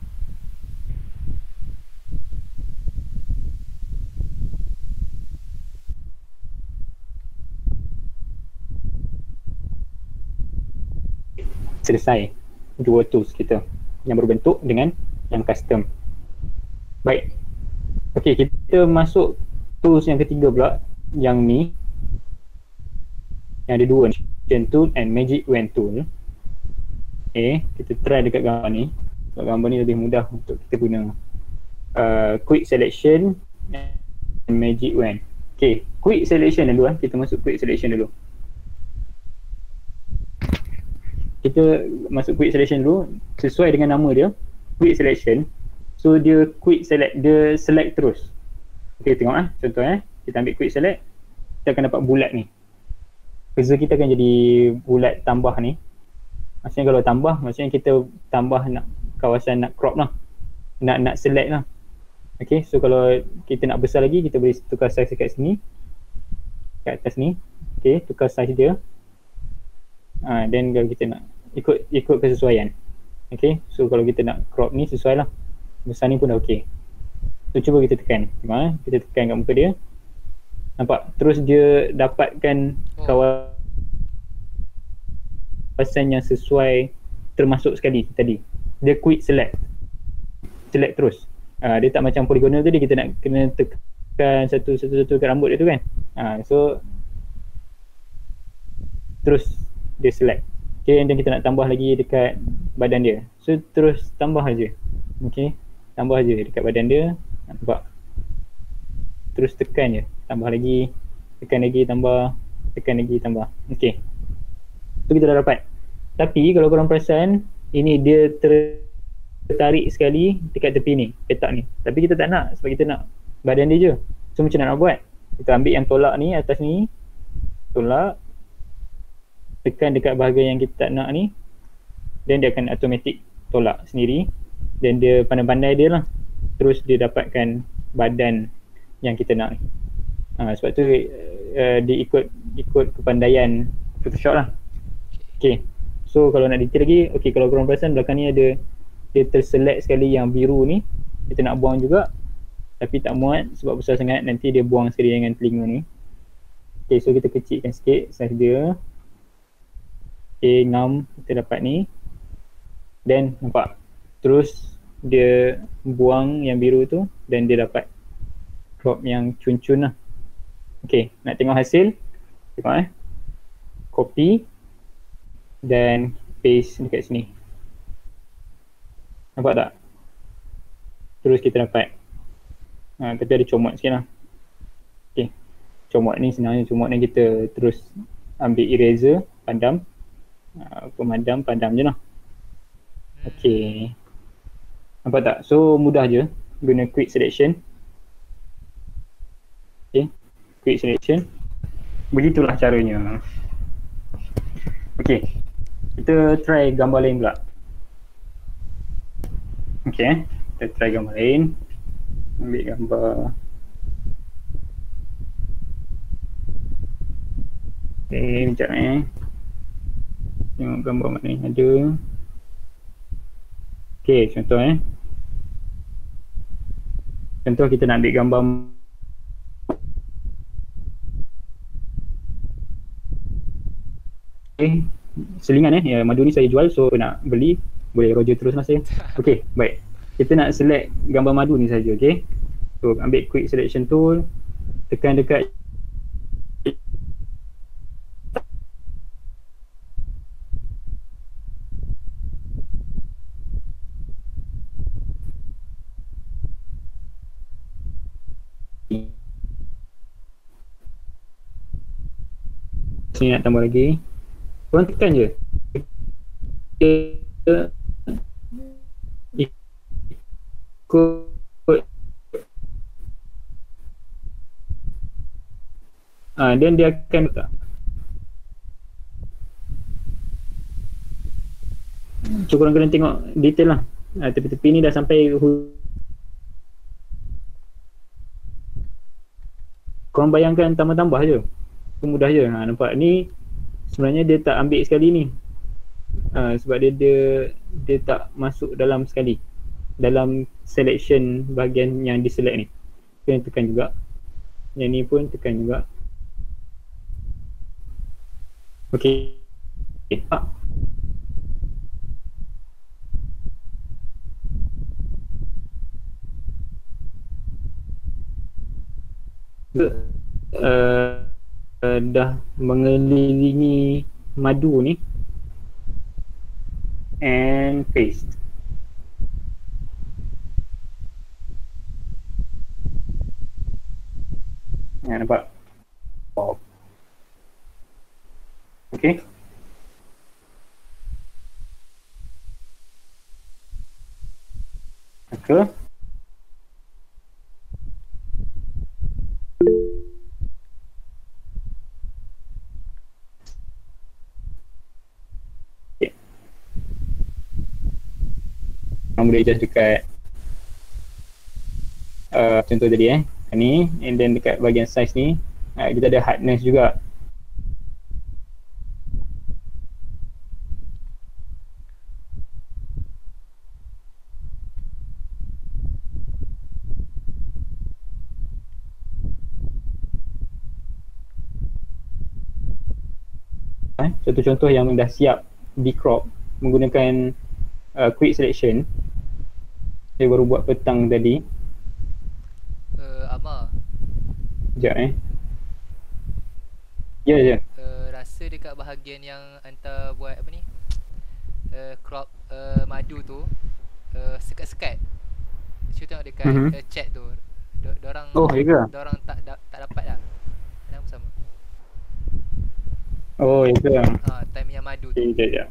selesai dua tools kita yang berbentuk dengan yang custom. Baik. Okey, kita masuk tools yang ketiga pula, yang ni. Yang ada dua ni, Chain Tool and Magic Wand Tool. Okay, kita try dekat gambar ni. Sebab gambar ni lebih mudah untuk kita guna uh, Quick Selection and Magic Wand. Okay, Quick Selection dulu lah. Kita masuk Quick Selection dulu. Kita masuk Quick Selection dulu. Sesuai dengan nama dia, Quick Selection. So dia quick select, dia select terus. Okay, tengok ah, contoh eh, kita ambil quick select, kita akan dapat bulat ni. Cursor kita akan jadi bulat tambah ni. Maksudnya kalau tambah, maksudnya kita tambah nak kawasan nak crop lah. Nak nak select lah. Okay, so kalau kita nak besar lagi, kita boleh tukar size dekat sini. Kat atas ni. Okay, tukar size dia. Ah, then kalau kita nak ikut ikut kesesuaian. Okay, so kalau kita nak crop ni sesuai lah. Besar ni pun dah okey. So cuba kita tekan. Tengok eh, kita tekan kat muka dia. Nampak? Terus dia dapatkan kawasan yang sesuai termasuk sekali tadi. Dia quick select. Select terus. Uh, dia tak macam polygonal tadi, kita nak kena tekan satu-satu kat rambut dia tu kan. Uh, so terus dia select. Okay, dan kita nak tambah lagi dekat badan dia. So terus tambah aja. Okay, tambah aja dekat badan dia. Nampak? Terus tekan je. Tambah lagi, tekan lagi, tambah, tekan lagi, tambah. Okay, tu kita dah dapat. Tapi kalau korang perasan, ini dia tertarik sekali dekat tepi ni, petak ni. Tapi kita tak nak, sebab kita nak badan dia je. So macam mana nak buat? Kita ambil yang tolak ni, atas ni, tolak, tekan dekat bahagian yang kita tak nak ni, dan dia akan automatic tolak sendiri. Dan dia pandai-pandai dia lah, terus dia dapatkan badan yang kita nak ni. Ha, sebab tu uh, dia ikut ikut kepandaian Photoshop lah. Okay, so kalau nak detail lagi, okay, kalau korang perasan belakang ni ada, dia terselect sekali yang biru ni. Kita nak buang juga, tapi tak muat sebab besar sangat, nanti dia buang sekali dengan telinga ni. Okay, so kita kecilkan sikit size dia. Okay, ngam kita dapat ni. Dan nampak, terus dia buang yang biru tu dan dia dapat crop yang cun-cun lah. Okay, nak tengok hasil, tengok eh, copy dan paste dekat sini. Nampak tak? Terus kita dapat. Ha, tapi ada comot sikit lah. Okay, comot ni senangnya, comot ni kita terus ambil eraser, padam, ha, pemadam, padam je lah. Okay, nampak tak? So mudah je guna quick selection. Okay, quick selection. Begitulah caranya. Okay, kita try gambar lain pula. Okay, kita try gambar lain. Ambil gambar. Okay, sekejap eh. Tengok gambar mana yang ada. Okay, contoh eh. Contoh kita nak ambil gambar selingan eh. Ya, madu ni saya jual, so nak beli boleh Roger terus lah saya. Okey, baik. Kita nak select gambar madu ni saja, okey. So ambil quick selection tool, tekan dekat sini nak tambah lagi. Korang tekan je. Ikut ah, dan dia akan tak. So korang kena tengok detail lah. Ah, tepi-tepi ni dah sampai hu- korang bayangkan tambah-tambah je. Mudah je. Ha, nampak ni sebenarnya dia tak ambil sekali ni. Ha, sebab dia, dia dia tak masuk dalam sekali. Dalam selection bahagian yang diselect ni. Kena tekan juga. Yang ni pun tekan juga. Okey. Okay. Ha. Uh, uh, dah mengelilingi madu ni and paste. Ya, nampak? Oh. Okay. Okay. Boleh just dekat uh, contoh tadi eh ni, and then dekat bahagian size ni uh, kita ada hardness juga. Eh, satu contoh yang dah siap di crop menggunakan uh, quick selection. Saya baru buat petang tadi. Uh, Amar. Sekejap eh. Ya je. Uh, rasa dekat bahagian yang hantar buat apa ni? Uh, crop uh, madu tu uh, sekat-sekat. Cuba tengok dekat Mhm. uh, chat tu. Do- Dorang Oh, ya ke? dorang tak da- tak dapat dah. Kenapa sama? Oh, ya ke? Ha, time yang madu tu. Okey, sekejap, sekejap.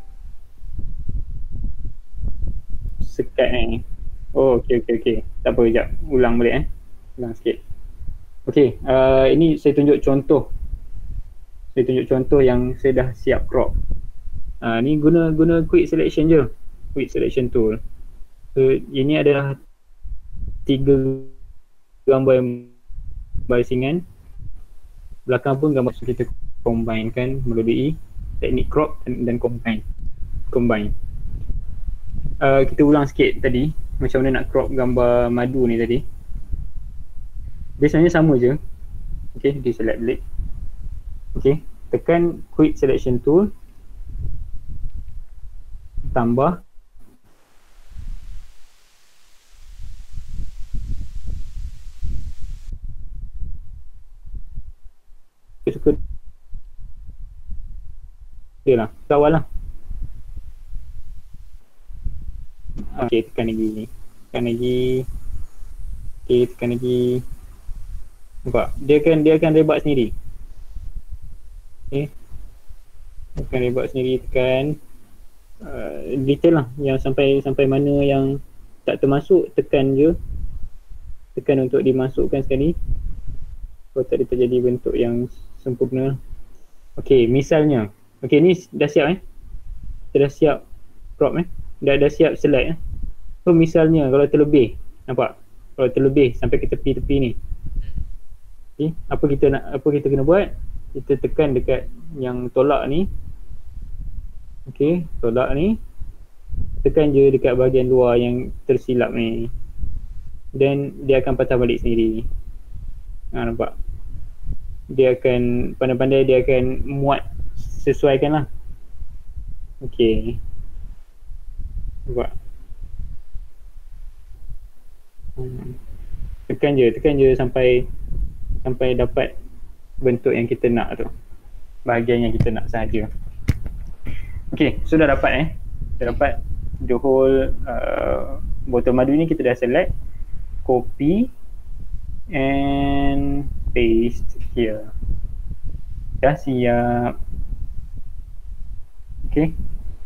Sekat eh. Oh, okey, okey, okey. Tak apa, sekejap. Ulang balik eh. Ulang sikit. Okey, uh, ini saya tunjuk contoh. Saya tunjuk contoh yang saya dah siap crop. Uh, ni guna guna quick selection je. Quick selection tool. So, ini adalah tiga gambar barisingan. Belakang pun gambar, so kita combinekan melalui teknik crop dan, dan combine. Combine. Uh, kita ulang sikit tadi macam mana nak crop gambar madu ni tadi. Dia sebenarnya sama je. Okay, di select balik. Okay, tekan quick selection tool, tambah suka dia lah, awal lah. Okay, tekan lagi. Tekan lagi. Okay, tekan lagi. Nampak? Dia akan, dia akan rebak sendiri. Okay. Dia akan rebak sendiri, tekan. Uh, detail lah. Yang sampai sampai mana yang tak termasuk, tekan je. Tekan untuk dimasukkan sekali. Kalau tak dia terjadi bentuk yang sempurna. Okay, misalnya. Okay, ni dah siap eh. Kita dah siap crop eh. Dah dah siap select eh. So misalnya kalau terlebih, nampak? Kalau terlebih sampai ke tepi-tepi ni. Okay, apa kita nak, apa kita kena buat? Kita tekan dekat yang tolak ni. Okay, tolak ni. Tekan je dekat bahagian luar yang tersilap ni. Dan dia akan patah balik sendiri. Ha, nampak? Dia akan pandai-pandai dia akan muat sesuaikan lah. Okay. Buat. Hmm. Tekan je, tekan je sampai sampai dapat bentuk yang kita nak tu. Bahagian yang kita nak sahaja. Okay, sudah dapat eh. Dah dapat the whole uh, botol madu ni kita dah select. Copy and paste here. Dah siap. Okay.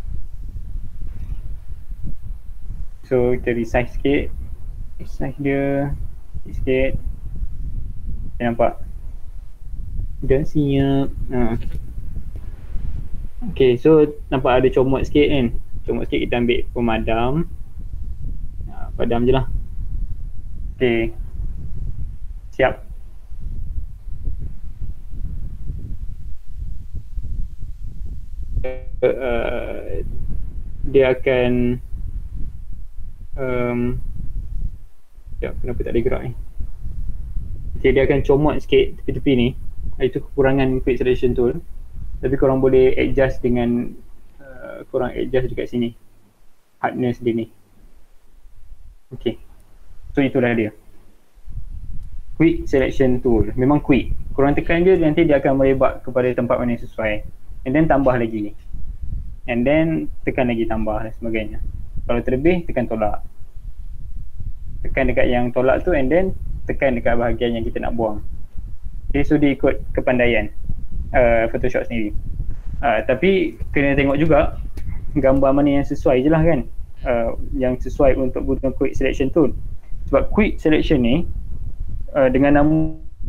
So kita resize sikit. Resize dia sikit. Kita nampak. Dah siap. Ha. Okay, so nampak ada comot sikit kan. Comot sikit, kita ambil pemadam. Ha, padam je lah. Okay. Siap. Uh, uh, dia akan um, sekejap, kenapa tak ada gerak ni. Okay, dia akan comot sikit tepi-tepi ni. Itu kekurangan quick selection tool. Tapi korang boleh adjust dengan uh, korang adjust dekat sini hardness dia ni. Okay, so itulah dia quick selection tool. Memang quick, korang tekan je nanti dia akan merebak kepada tempat mana yang sesuai. And then tambah lagi, and then tekan lagi tambah dan sebagainya. Kalau terlebih tekan tolak, tekan dekat yang tolak tu, and then tekan dekat bahagian yang kita nak buang. Okay, so dia ikut kepandaian Uh, Photoshop sendiri. Uh, tapi kena tengok juga gambar mana yang sesuai je lah kan. Uh, yang sesuai untuk guna quick selection tool. Sebab quick selection ni uh, dengan nama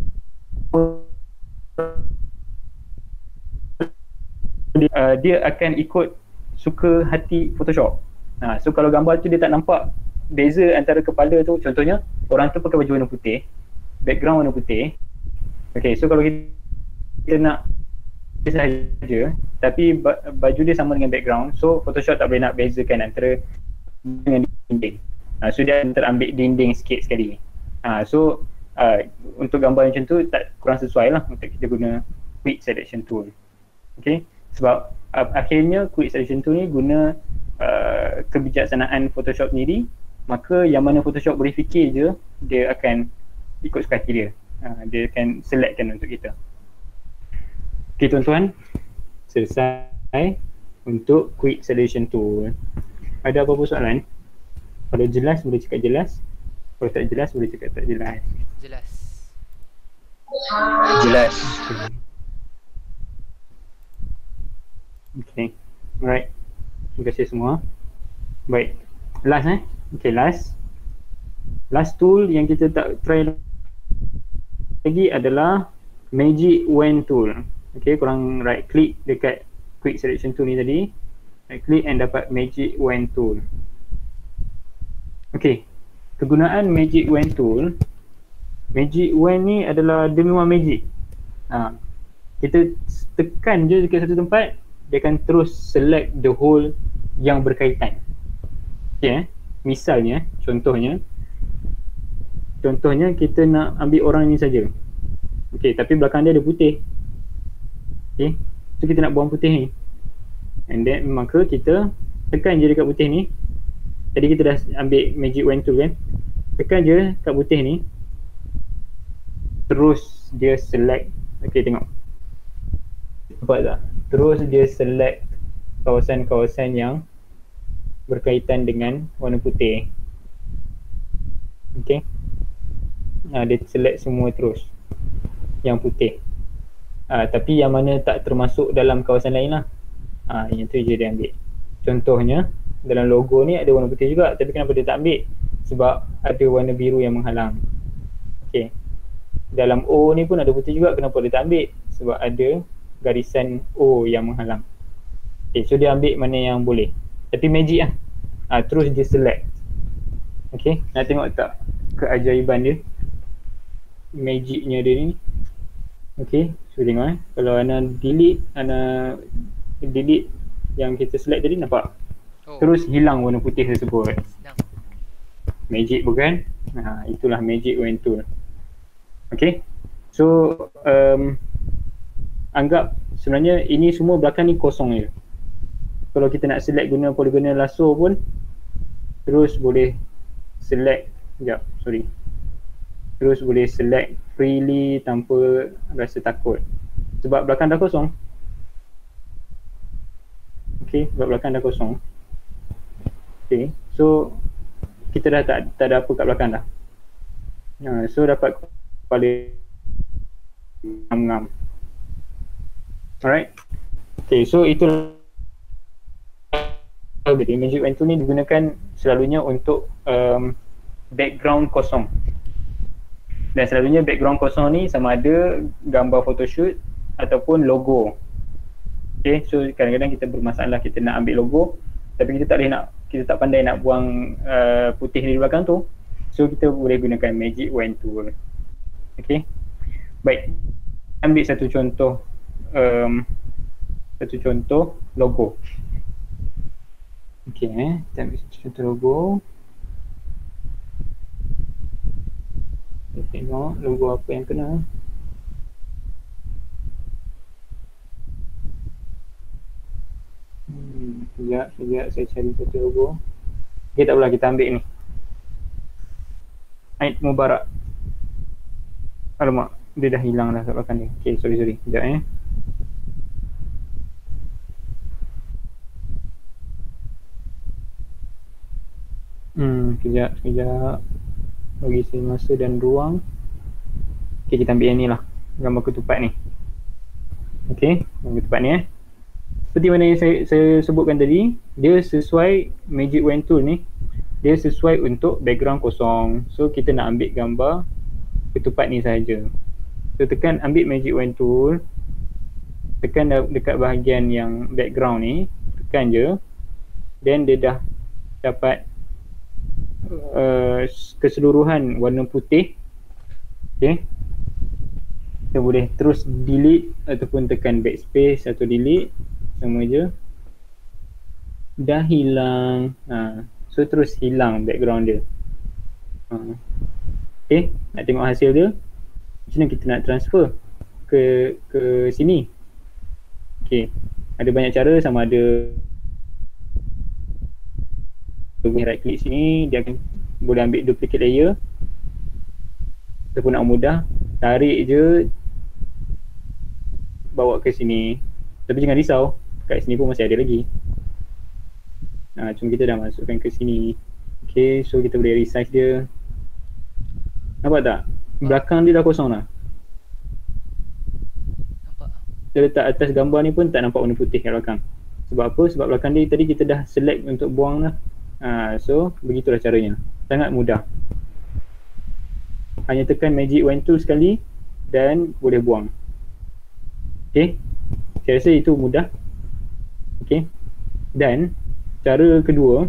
uh, dia akan ikut suka hati Photoshop. Uh, so kalau gambar tu dia tak nampak beza antara kepala tu, contohnya orang tu pakai baju warna putih, background warna putih. Okay, so kalau kita kita nak dia sahaja tapi baju dia sama dengan background, so Photoshop tak boleh nak bezakan antara dengan dinding. Uh, so dia terambil dinding sikit sekali. Uh, so uh, untuk gambar macam tu tak kurang sesuai lah untuk kita guna quick selection tool. Okay, sebab uh, akhirnya quick selection tool ni guna uh, kebijaksanaan Photoshop sendiri, maka yang mana Photoshop boleh fikir je dia akan ikut suka hati dia. Uh, dia akan selectkan untuk kita. Okay tuan-tuan, selesai untuk quick selection tool. Ada apa-apa soalan? Kalau jelas boleh cakap jelas, kalau tak jelas boleh cakap tak jelas. Jelas. Jelas. Okay, alright. Terima kasih semua. Baik, last eh. Okay, last. Last tool yang kita tak try lagi adalah Magic Wand tool. Okay, korang right click dekat quick selection tool ni tadi, right click and dapat Magic Wand tool. Okay, kegunaan Magic Wand tool, Magic Wand ni adalah dia memang magic. Ha, kita tekan je dekat satu tempat, dia akan terus select the whole yang berkaitan. Okay, eh? Misalnya, contohnya Contohnya kita nak ambil orang ni saja. Okay, tapi belakang dia ada putih. Okay, so kita nak buang putih ni, and then maka kita tekan je dekat putih ni. Tadi kita dah ambil Magic Wand tool kan, tekan je kat putih ni, terus dia select. Okay, tengok, nampak tak? Terus dia select kawasan-kawasan yang berkaitan dengan warna putih. Okay, ha, dia select semua terus yang putih. Uh, tapi yang mana tak termasuk dalam kawasan lain lah, uh, yang tu je dia ambil. Contohnya dalam logo ni ada warna putih juga, tapi kenapa dia tak ambil? Sebab ada warna biru yang menghalang. Okay, dalam O ni pun ada putih juga, kenapa dia tak ambil? Sebab ada garisan O yang menghalang. Okay, so dia ambil mana yang boleh, tapi magic lah. uh, Terus dia select. Okay, nak tengok tak keajaiban dia, magicnya dia ni. Okay, so tengok eh, kalau Ana delete, Ana delete yang kita select tadi, nampak? Oh. Terus hilang warna putih tersebut. Senang. Magic bukan? Ha, itulah Magic Wand tool. Okay, so um, anggap sebenarnya ini semua belakang ni kosong je. Kalau kita nak select guna polygonal lasso pun terus boleh select, sekejap, sorry. Terus boleh select freely tanpa rasa takut. Sebab belakang dah kosong. Okay, sebab belakang dah kosong. Okay, so kita dah tak, tak ada apa kat belakang dah. Ha, so dapat kepala ngam-ngam. Alright. Okay, so itu jadi Magic Wand Tool ni digunakan selalunya untuk um, background kosong. Dan selalunya background kosong ni sama ada gambar photoshoot ataupun logo. Okay, so kadang-kadang kita bermasalah kita nak ambil logo tapi kita tak boleh nak, kita tak pandai nak buang uh, putih di belakang tu. So kita boleh gunakan Magic Wand Tool. Okay, baik, ambil satu contoh um, satu contoh logo. Okay, eh, kita ambil satu contoh logo. Kita tengok logo apa yang kena. Hmm, sekejap, sekejap saya cari satu logo. Okay, tak apalah, kita ambil ni Eid Mubarak. Alamak, dia dah hilang dah kat belakang ni. Okay, sorry sorry, sekejap eh. Hmm, sekejap, sekejap. Bagi saya masa dan ruang. Okay, kita ambil yang ni lah, gambar ketupat ni. Okay, gambar ketupat ni eh. Seperti mana yang saya, saya sebutkan tadi, dia sesuai Magic Wand Tool ni, dia sesuai untuk background kosong. So kita nak ambil gambar ketupat ni sahaja. So tekan ambil Magic Wand Tool, tekan dekat bahagian yang background ni, tekan je, then dia dah dapat uh, keseluruhan warna putih. Okay, kita boleh terus delete ataupun tekan backspace atau delete, sama je, dah hilang. Ha, so terus hilang background dia. Ha. Okay, nak tengok hasil dia, macam mana kita nak transfer ke ke sini. Okay, ada banyak cara, sama ada right click sini, dia akan boleh ambil duplicate layer, ataupun nak mudah, tarik je bawa ke sini. Tapi jangan risau, kat sini pun masih ada lagi. Nah, cuma kita dah masukkan ke sini. Okay, so kita boleh resize dia. Nampak tak? Belakang dia dah kosong dah. Nampak. Kita letak atas gambar ni pun tak nampak warna putih kat belakang. Sebab apa? Sebab belakang dia tadi kita dah select untuk buang dah. Ha, so begitulah caranya. Sangat mudah. Hanya tekan Magic Wand Tool sekali dan boleh buang. Okay, saya rasa itu mudah. Okay, dan cara kedua,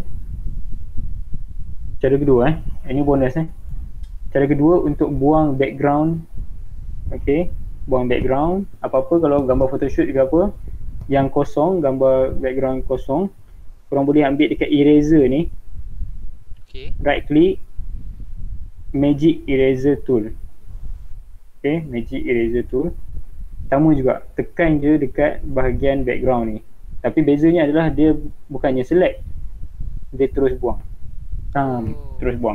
cara kedua eh, ini bonus eh. Cara kedua untuk buang background. Okay, buang background. Apa-apa kalau gambar photoshoot juga apa, yang kosong, gambar background kosong, korang boleh ambil dekat eraser ni. Okay, Right click, Magic Eraser Tool. Okay, Magic Eraser Tool. Sama juga, tekan je dekat bahagian background ni. Tapi bezanya adalah dia bukannya select, dia terus buang. Ha, Oh. terus buang.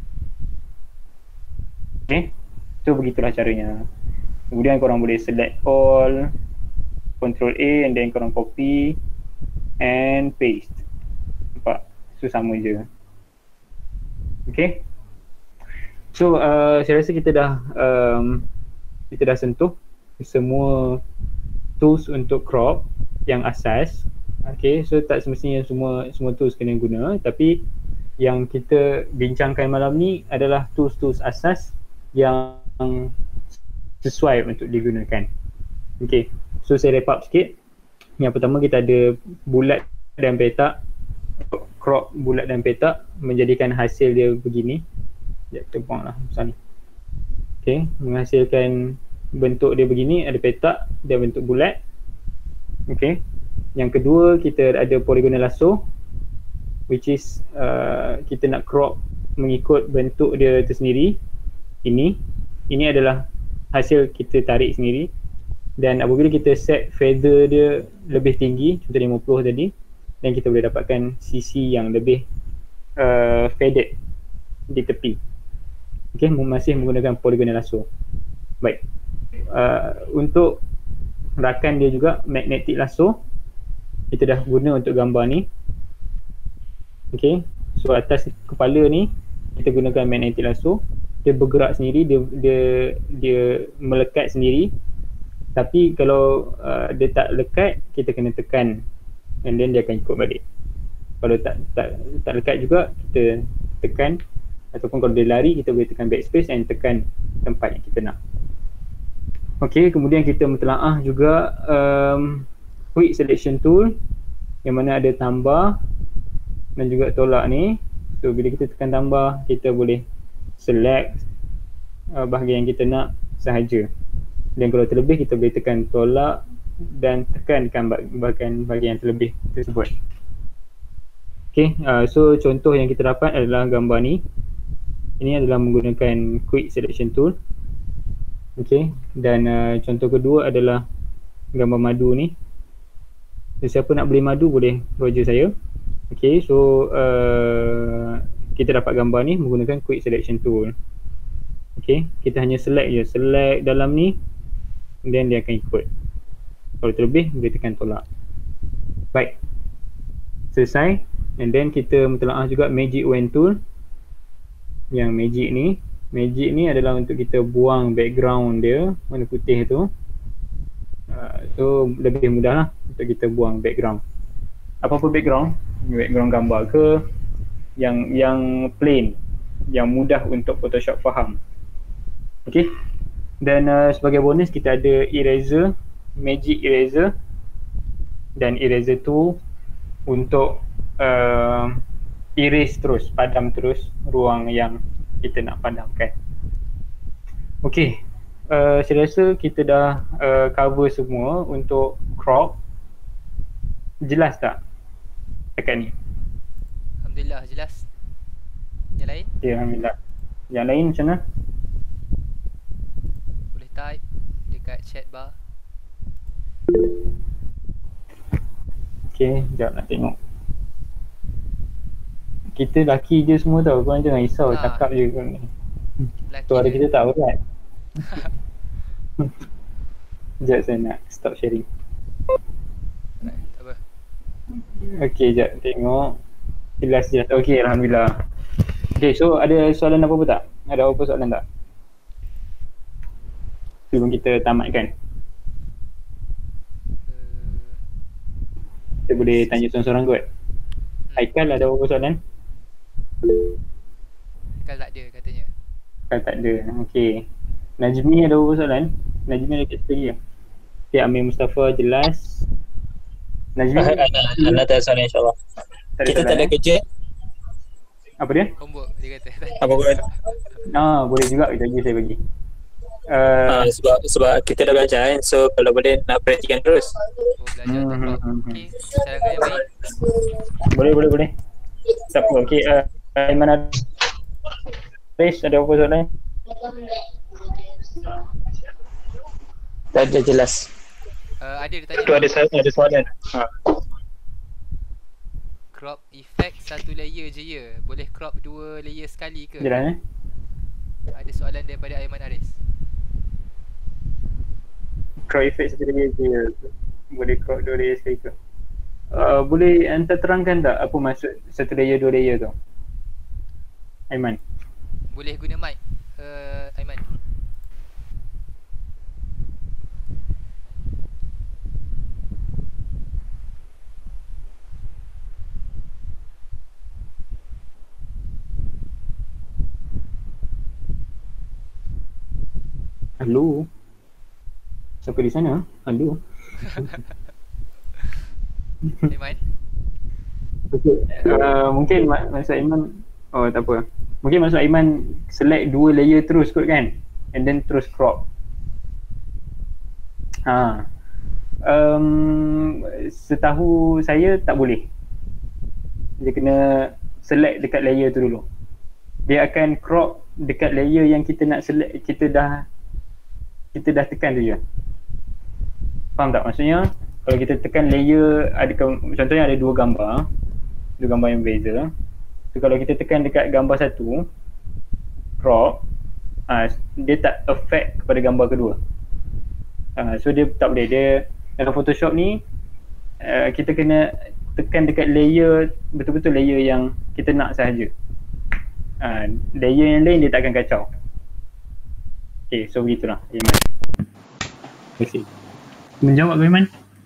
Okay, so begitulah caranya. Kemudian korang boleh select all, Control A, and then korang copy and paste. Nampak? So sama je. Okay, so uh, saya rasa kita dah um, kita dah sentuh semua tools untuk crop yang asas. Okay, so tak semestinya semua semua tools kena guna, tapi yang kita bincangkan malam ni adalah tools-tools asas yang sesuai untuk digunakan. Okay, so saya wrap up sikit. Yang pertama, kita ada bulat dan petak. Crop bulat dan petak menjadikan hasil dia begini. Sekejap, kita buang lah macam ni. Okay, menghasilkan bentuk dia begini, ada petak dan bentuk bulat. Okay, yang kedua kita ada polygonal lasso, which is uh, kita nak crop mengikut bentuk dia tersendiri. Ini, ini adalah hasil kita tarik sendiri. Dan apabila kita set feather dia lebih tinggi, contoh lima puluh tadi, dan kita boleh dapatkan sisi yang lebih uh, faded di tepi. Okay, masih menggunakan polygonal lasso. Baik, uh, untuk rakan dia juga magnetic lasso, kita dah guna untuk gambar ni. Okay, so atas kepala ni kita gunakan magnetic lasso. Dia bergerak sendiri, dia dia dia melekat sendiri. Tapi kalau uh, dia tak lekat, kita kena tekan and then dia akan ikut balik. Kalau tak tak tak lekat juga, kita tekan, ataupun kalau dia lari, kita boleh tekan backspace and tekan tempat yang kita nak. Okey, kemudian kita mentelaah juga um, quick selection tool yang mana ada tambah dan juga tolak ni. So bila kita tekan tambah, kita boleh select uh, bahagian yang kita nak sahaja. Dan kalau terlebih, kita boleh tekan tolak dan tekankan bahagian bahagian yang terlebih tersebut. Okay, uh, so contoh yang kita dapat adalah gambar ni. Ini adalah menggunakan quick selection tool. Okay, dan uh, contoh kedua adalah gambar madu ni. So, siapa nak beli madu boleh roger saya. Okay, so uh, kita dapat gambar ni menggunakan quick selection tool. Okay, kita hanya select je, select dalam ni, then dia akan ikut. Kalau terlebih, boleh tekan tolak. Baik, selesai. And then kita mentelaah juga magic wand tool. Yang magic ni, magic ni adalah untuk kita buang background dia, warna putih tu. uh, So lebih mudah lah untuk kita buang background. Apa-apa background, background gambar ke, yang yang plain, yang mudah untuk Photoshop faham. Okay. Dan uh, sebagai bonus kita ada eraser, magic eraser dan eraser tool untuk uh, erase terus, padam terus ruang yang kita nak padamkan. Okay, uh, saya rasa kita dah uh, cover semua untuk crop. Jelas tak dekat ni? Alhamdulillah jelas. Yang lain? Ya, Alhamdulillah. Yang lain macam mana? Boleh type dekat chat bar. Okay, sekejap nak tengok. Kita laki je semua tau, korang jangan risau, Ah. cakap je korang ni. Lelaki Suara je. kita tak berat. Sekejap saya nak stop sharing. Right, tak apa. Okay, sekejap tengok. Jelas jelas. Okay, Alhamdulillah. Okay, so ada soalan apa-apa tak? Ada apa-apa soalan tak? Sebelum kita tamatkan. Uh, Kita boleh tanya seorang-seorang kot. Haikal ada apa-apa soalan? Kan tak ada katanya. Kan tak ada. Okay. Najmi ada apa-apa soalan? Najmi ada kat situ lagi. Okay, Amir Mustafa jelas. Najmi Anak tak soalan insyaAllah. tak Kita tak soalan, ada eh? kerja. Apa dia? Homework dia kata. Apa pun. Ah, boleh juga kita bagi saya bagi. Ah, Uh, sebab sebab kita dah belajar kan. So kalau boleh nak praktikan terus. Oh belajar Hmm, tak apa. hmm, hmm. Okey, sarangan yang baik. boleh boleh boleh. Tak apa. Okay, uh, Aiman ada Riz, ada apa soalan? Tak ada jelas. Uh, ada dia tanya. Tu ada soalan, ada soalan. Ha. Crop effect satu layer je ya. Boleh crop dua layer sekali ke? Jelas eh? Ada soalan daripada Aiman Aris. Crop effect satu layer je. Boleh crop dua layer sekali ke? Uh, boleh anda terangkan tak apa maksud satu layer dua layer tu? Aiman. Boleh guna mic uh, Aiman. Halo. Siapa di sana? Halo. Aiman. Okay. Uh, mungkin mak- maksud Aiman, oh tak apa. Mungkin maksud Aiman select dua layer terus kot kan? And then terus crop. Ha. Um, setahu saya tak boleh. Dia kena select dekat layer tu dulu. Dia akan crop dekat layer yang kita nak select, kita dah kita dah tekan tu je. Faham tak? Maksudnya kalau kita tekan layer, ada contohnya ada dua gambar, dua gambar yang berbeza. So kalau kita tekan dekat gambar satu, crop, uh, dia tak affect kepada gambar kedua. Uh, so dia tak boleh, dia dalam Photoshop ni uh, kita kena tekan dekat layer, betul-betul layer yang kita nak sahaja. Uh, layer yang lain dia tak akan kacau. Okay, so begitulah Iman. Terima kasih. Menjawab ke Iman?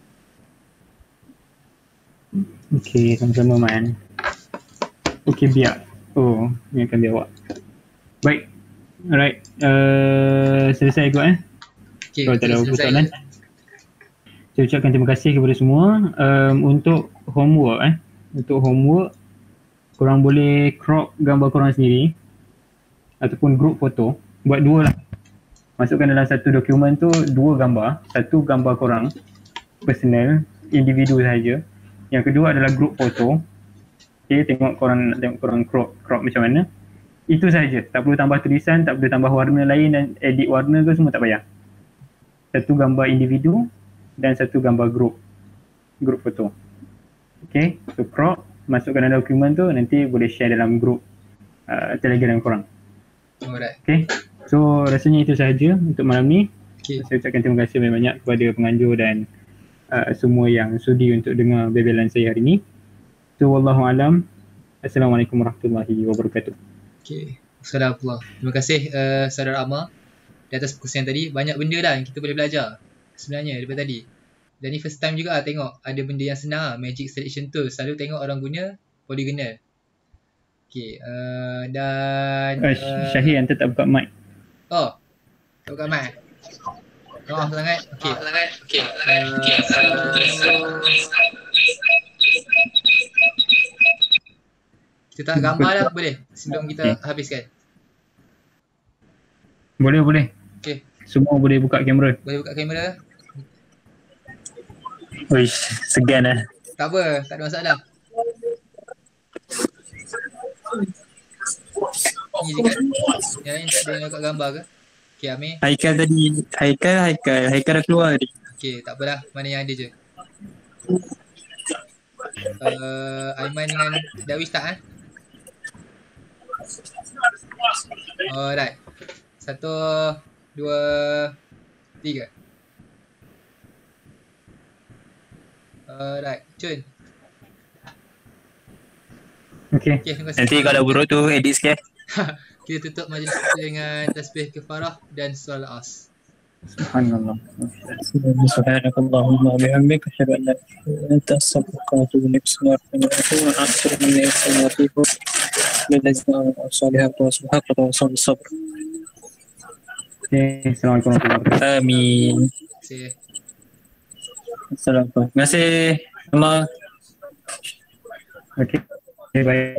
Okay, sama-sama Man. Okay, biar. Oh, ni akan biar awak. Baik. Alright. Uh, selesai kot eh. Okay, Kalau tak ada selesai. soalan. Saya ucapkan terima kasih kepada semua. Um, untuk homework eh. Untuk homework, korang boleh crop gambar korang sendiri ataupun group foto. Buat dua lah. Masukkan dalam satu dokumen tu dua gambar. Satu gambar korang personal, individu sahaja. Yang kedua adalah group foto. Okay, tengok korang tengok korang crop, crop macam mana. Itu sahaja. Tak perlu tambah tulisan, tak perlu tambah warna lain dan edit warna ke semua tak payah. Satu gambar individu dan satu gambar group. Group foto. Okay, so crop, masukkan dalam dokumen tu, nanti boleh share dalam group uh, Telegram korang. Alright. Okay, so rasanya itu sahaja untuk malam ni. Okay. Saya ucapkan terima kasih banyak-banyak kepada penganjur dan uh, semua yang sudi untuk dengar bebelan saya hari ini. So, wallahualam. Assalamualaikum warahmatullahi wabarakatuh. Okay. Assalamualaikum. Terima kasih uh, Saudara Amar di atas perkongsian tadi. Banyak benda lah yang kita boleh belajar sebenarnya daripada tadi. Dan ni first time juga lah tengok ada benda yang senang lah, Magic Selection Tool. Selalu tengok orang guna polygonal. Okay, uh, dan... Uh, Uh, Syahir, anda tak buka mic. oh, tak buka mic. Maaf sangat. Okay. Maaf sangat. Okay. Uh, okay. Kita tak gambar dah boleh sebelum kita okay. habiskan. Boleh, boleh. Okay. Semua boleh buka kamera. Boleh buka kamera. Uish, segan lah. Tak apa, tak ada masalah. Ni je kan? Yang lain tak ada yang buka gambar ke? Okay, Amir. Haikal tadi, Haikal, Haikal, Haikal dah keluar tadi. Okay, tak apalah. Mana yang ada je. Uh, Aiman dengan Darwish tak eh? Alright. Satu, dua, tiga. Alright, Cun. Okay. Okay, terima kasih. Nanti kalau buruk tu edit sikit. Kita tutup majlis kita dengan tasbih kafarah dan surah Al-As. Subhanallah. Subhanakallahumma wa bihamdika asyhadu an la ilaha illa anta astaghfiruka wa atubu ilaik. Bismillahirrahmanirrahim. Akhir min as-salatu lillazina salihatu wa subhanahu wa sabr. Okay, Assalamualaikum warahmatullahi wabarakatuh. Amin. Terima kasih. Assalamualaikum. Terima kasih. Sama. Okay. Okay, baik.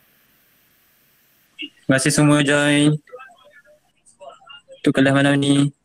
Terima kasih semua join untuk kelas malam ni.